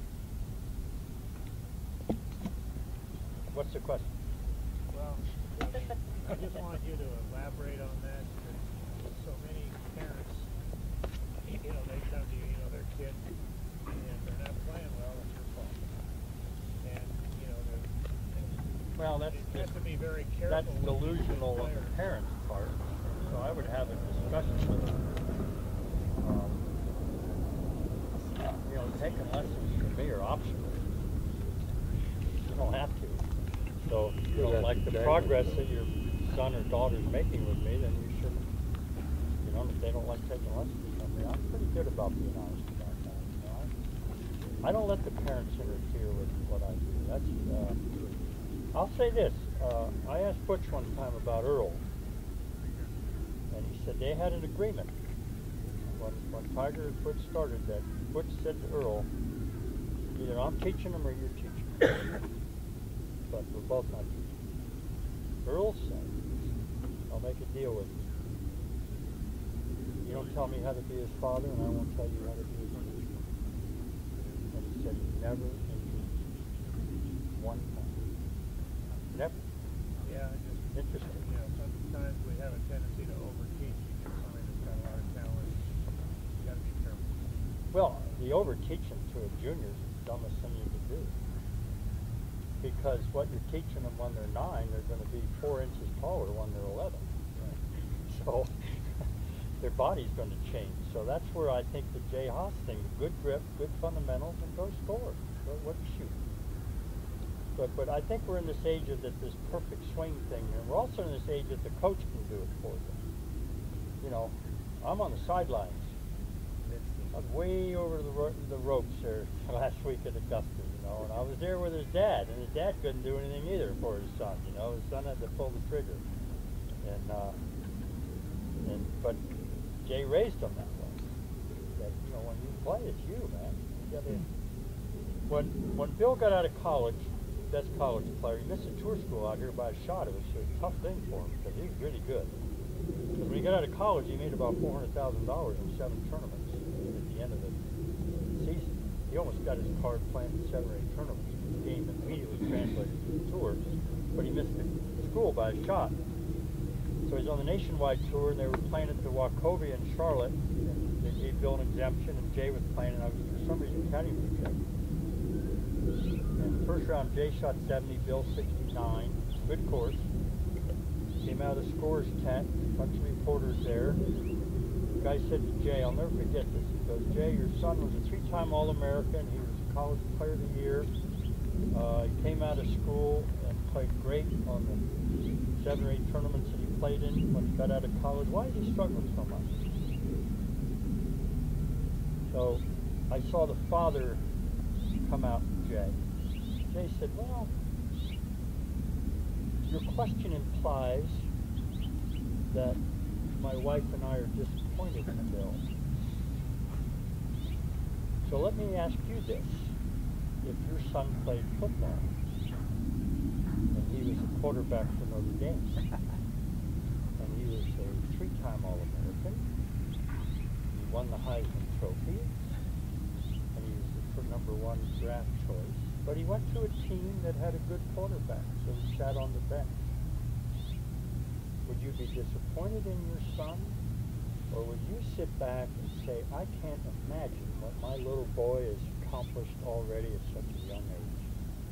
up. What's the question? Well, I just want you to elaborate on that. That so many parents, you know, they come to you, you know, their kid, and they're not playing well, it's your fault. And, you know, they're Well, that's You have just, to be very careful. that's when you choose delusional on the players. parents' part. So I would have a discussion with them. Um, you know, taking lessons for me are optional. You don't have to. So, if you Yeah, don't that's like the exactly progress so. that your son or daughter's making with me, then you shouldn't. You know, if they don't like taking lessons from me, I'm pretty good about being honest about that. You know, I, I don't let the parents interfere with what I do. That's, uh, I'll say this. Uh, I asked Butch one time about Earl, and he said they had an agreement. When, when Tiger and Butch started that, Butch said to Earl, either I'm teaching them or you're teaching them. But we're both not teaching. Earl said, I'll make a deal with you. You don't tell me how to be his father, and I won't tell you how to be his teacher. And he said he never intervened. One time. Never. Yeah, I just, Interesting. you know, sometimes we have a tendency to overteach. You get somebody that's got a lot of talent. You got to be careful. Well, the overteaching to a junior is the dumbest thing you can do. Because what you're teaching them when they're nine, they're going to be four inches taller when they're eleven. So their body's going to change. So that's where I think the Jay Haas thing, good grip, good fundamentals, and go score. Go, what shoot. But but I think we're in this age of that this perfect swing thing, and we're also in this age that the coach can do it for them. You know, I'm on the sidelines. I was way over the ro the ropes there last week at Augusta, you know, and I was there with his dad, and his dad couldn't do anything either for his son, you know. His son had to pull the trigger, and uh, and but Jay raised him that way. That you know, when you play, it's you, man. You gotta, when when Bill got out of college, best college player, he missed a tour school out here by a shot. It was a tough thing for him because he was really good. Because when he got out of college, he made about four hundred thousand dollars in seven tournaments at the end of the season. He almost got his card playing in seven or eight tournaments. The game immediately translated to the tour, but he missed the school by a shot. So he's on the nationwide tour, and they were playing at the Wachovia in Charlotte. And they gave Bill an exemption, and Jay was playing, and I was for some reason caddying for Jay. And the first round, Jay shot seventy, Bill sixty-nine. Good course. Came out of the scorer's tent, a bunch of reporters there. The guy said to Jay, I'll never forget this. He goes, Jay, your son was a three-time All-American. He was a college player of the year. Uh, he came out of school and played great on the seven or eight tournaments that he played in when he got out of college. Why is he struggling so much? So I saw the father come out to Jay. Jay said, well, your question implies that my wife and I are disappointed in Bill. So let me ask you this. If your son played football, and he was a quarterback for Notre Dame, and he was a three-time All-American, he won the Heisman Trophy, and he was the number one draft choice, but he went to a team that had a good quarterback, so he sat on the bench. Would you be disappointed in your son? Or would you sit back and say, I can't imagine what my little boy has accomplished already at such a young age?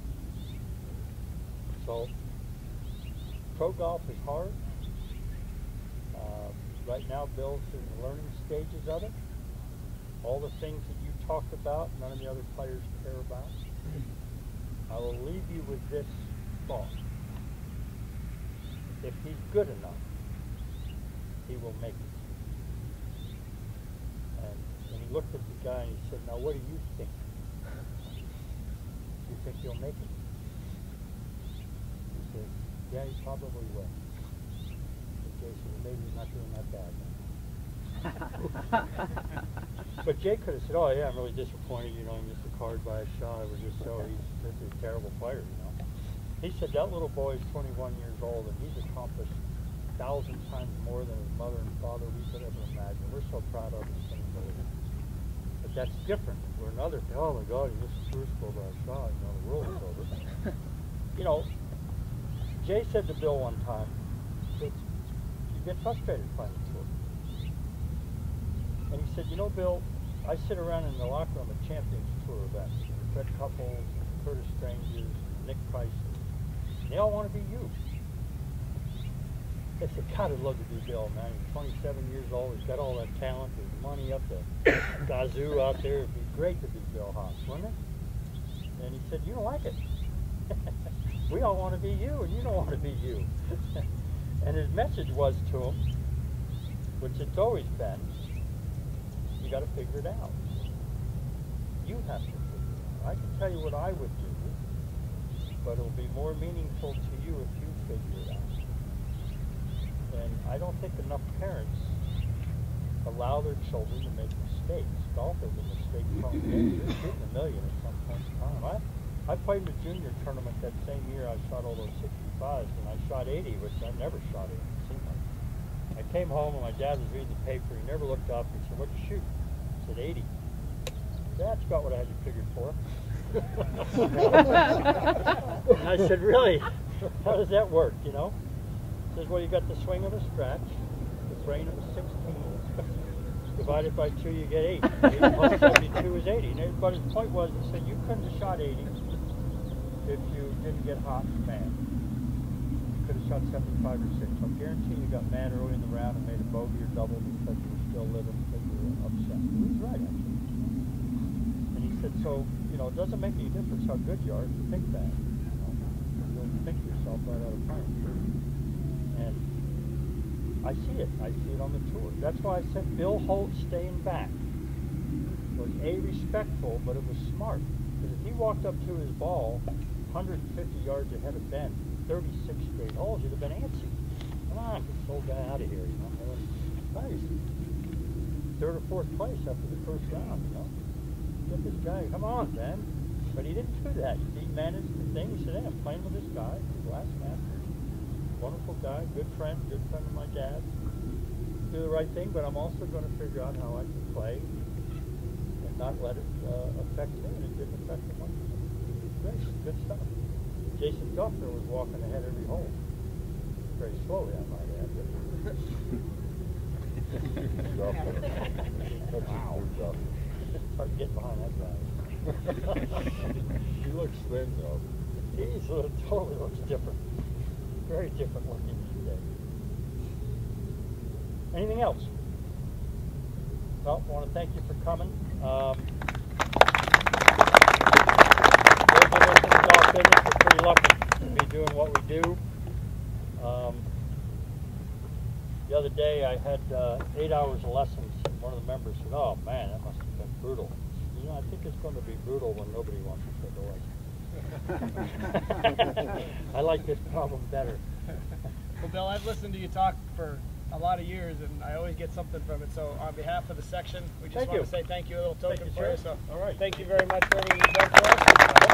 So, pro golf is hard. Uh, right now, Bill's in the learning stages of it. All the things that you talked about, none of the other players care about. I will leave you with this thought. If he's good enough, he will make it. And, and he looked at the guy and he said, now what do you think? Do you think he'll make it? He said, yeah, he probably will. And Jay said, well, maybe he's not doing that bad then. But Jay could have said, oh yeah, I'm really disappointed, you know, he missed the card by a shot. It was just so, he's just a terrible player, you know. He said that little boy is twenty-one years old and he's accomplished a thousand times more than his mother and father we could ever imagine. We're so proud of him. But that's different. We're another, oh my God, he missed the first goal by a shot, you know, the world is over. You know, Jay said to Bill one time, you get frustrated playing the tour. And he said, you know, Bill, I sit around in the locker room at Champions Tour events. Fred Couples, Curtis Strangers, Nick Price. They all want to be you. I said, God, I'd love to be Bill, man. He's twenty-seven years old. He's got all that talent. There's money up the gazoo out there. It'd be great to be Bill Haas, wouldn't it? And he said, you don't like it. We all want to be you, and you don't want to be you. And his message was to him, which it's always been, you got to figure it out. You have to figure it out. I can tell you what I would do, but it'll be more meaningful to you if you figure it out. And I don't think enough parents allow their children to make mistakes. Golf is a mistake-prone game. You're shooting a million at some point in time. I, I played in the junior tournament that same year. I shot all those sixty-fives, and I shot eighty, which I never shot eighty. It seemed like. I came home, and my dad was reading the paper. He never looked up. He said, what'd you shoot? I said, eighty. That's about what I had you figured for. And I said, really? How does that work, you know? He says, well, you got the swing of a scratch, the brain of a sixteen. Divided by two, you get eight. eight plus seventy-two is eighty. And but his point was, he said, you couldn't have shot eighty if you didn't get hot and mad. You could have shot seventy-five or six. I guarantee you got mad early in the round and made a bogey or double because you were still living, because you were upset. He was right, actually. And he said, so, you know, it doesn't make any difference how good you are if you think bad. You know? You'll think yourself right out of playing. And I see it. I see it on the tour. That's why I said Bill Holt staying back was A, respectful, but it was smart. Because if he walked up to his ball one hundred fifty yards ahead of Ben, thirty-six straight holes, you'd have been antsy. Come on, get this old guy out of here, you know. Nice. Third or fourth place after the first round, you know. Get this guy, come on, Ben. But he didn't do that. He managed the thing. He said, hey, I'm playing with this guy, last Masters. Wonderful guy, good friend, good friend of my dad. Do the right thing, but I'm also going to figure out how I can play and not let it uh, affect me, and it didn't affect him much. Great, good stuff. Jason Duffner was walking ahead every hole. Very slowly, I might add. Wow. It's hard to get behind that guy. He looks thin, though. He's uh, totally looks different. Very different looking today. Anything else? Well, I want to thank you for coming. Um, those of us in the golf business are pretty lucky to be doing what we do. Um, the other day I had uh, eight hours of lessons. One of the members said, oh man, that must have been brutal. You know, I think it's going to be brutal when nobody wants to take a lesson. I like this problem better. Well, Bill, I've listened to you talk for a lot of years, and I always get something from it. So, on behalf of the section, we just Thank want you. to say thank you, a little token Thank you, for you. sir. So, all right. Thank you very much for everything you've done for us.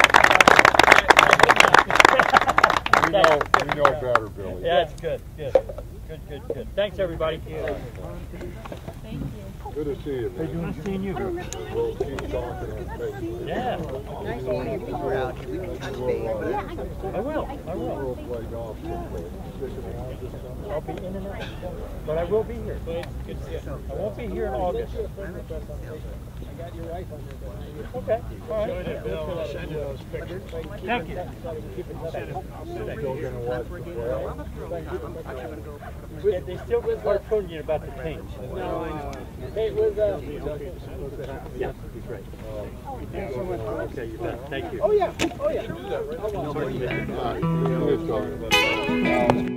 We know, we know better, Billy. Yeah, it's good. Good. Good, good, good. Thanks, everybody. Thank you. Good to see you, man. Nice seeing you. We'll keep talking on Facebook. Yeah. Nice seeing you. We're out here. We can touch base. I will. I will. We'll play golf someday. I'll be in and out. But I will be here. Good to see you. I won't be here in August. I got your wife on there, but Okay. All right. Enjoyed it, Bill. I'll send you those pictures. Thank you. Still gonna watch the play? They, they still get harpooning you about the change. no, I know. Hey, with uh, Yeah, it'd be great. Okay, you bet. Thank you. oh yeah, oh yeah. All right, we were talking about-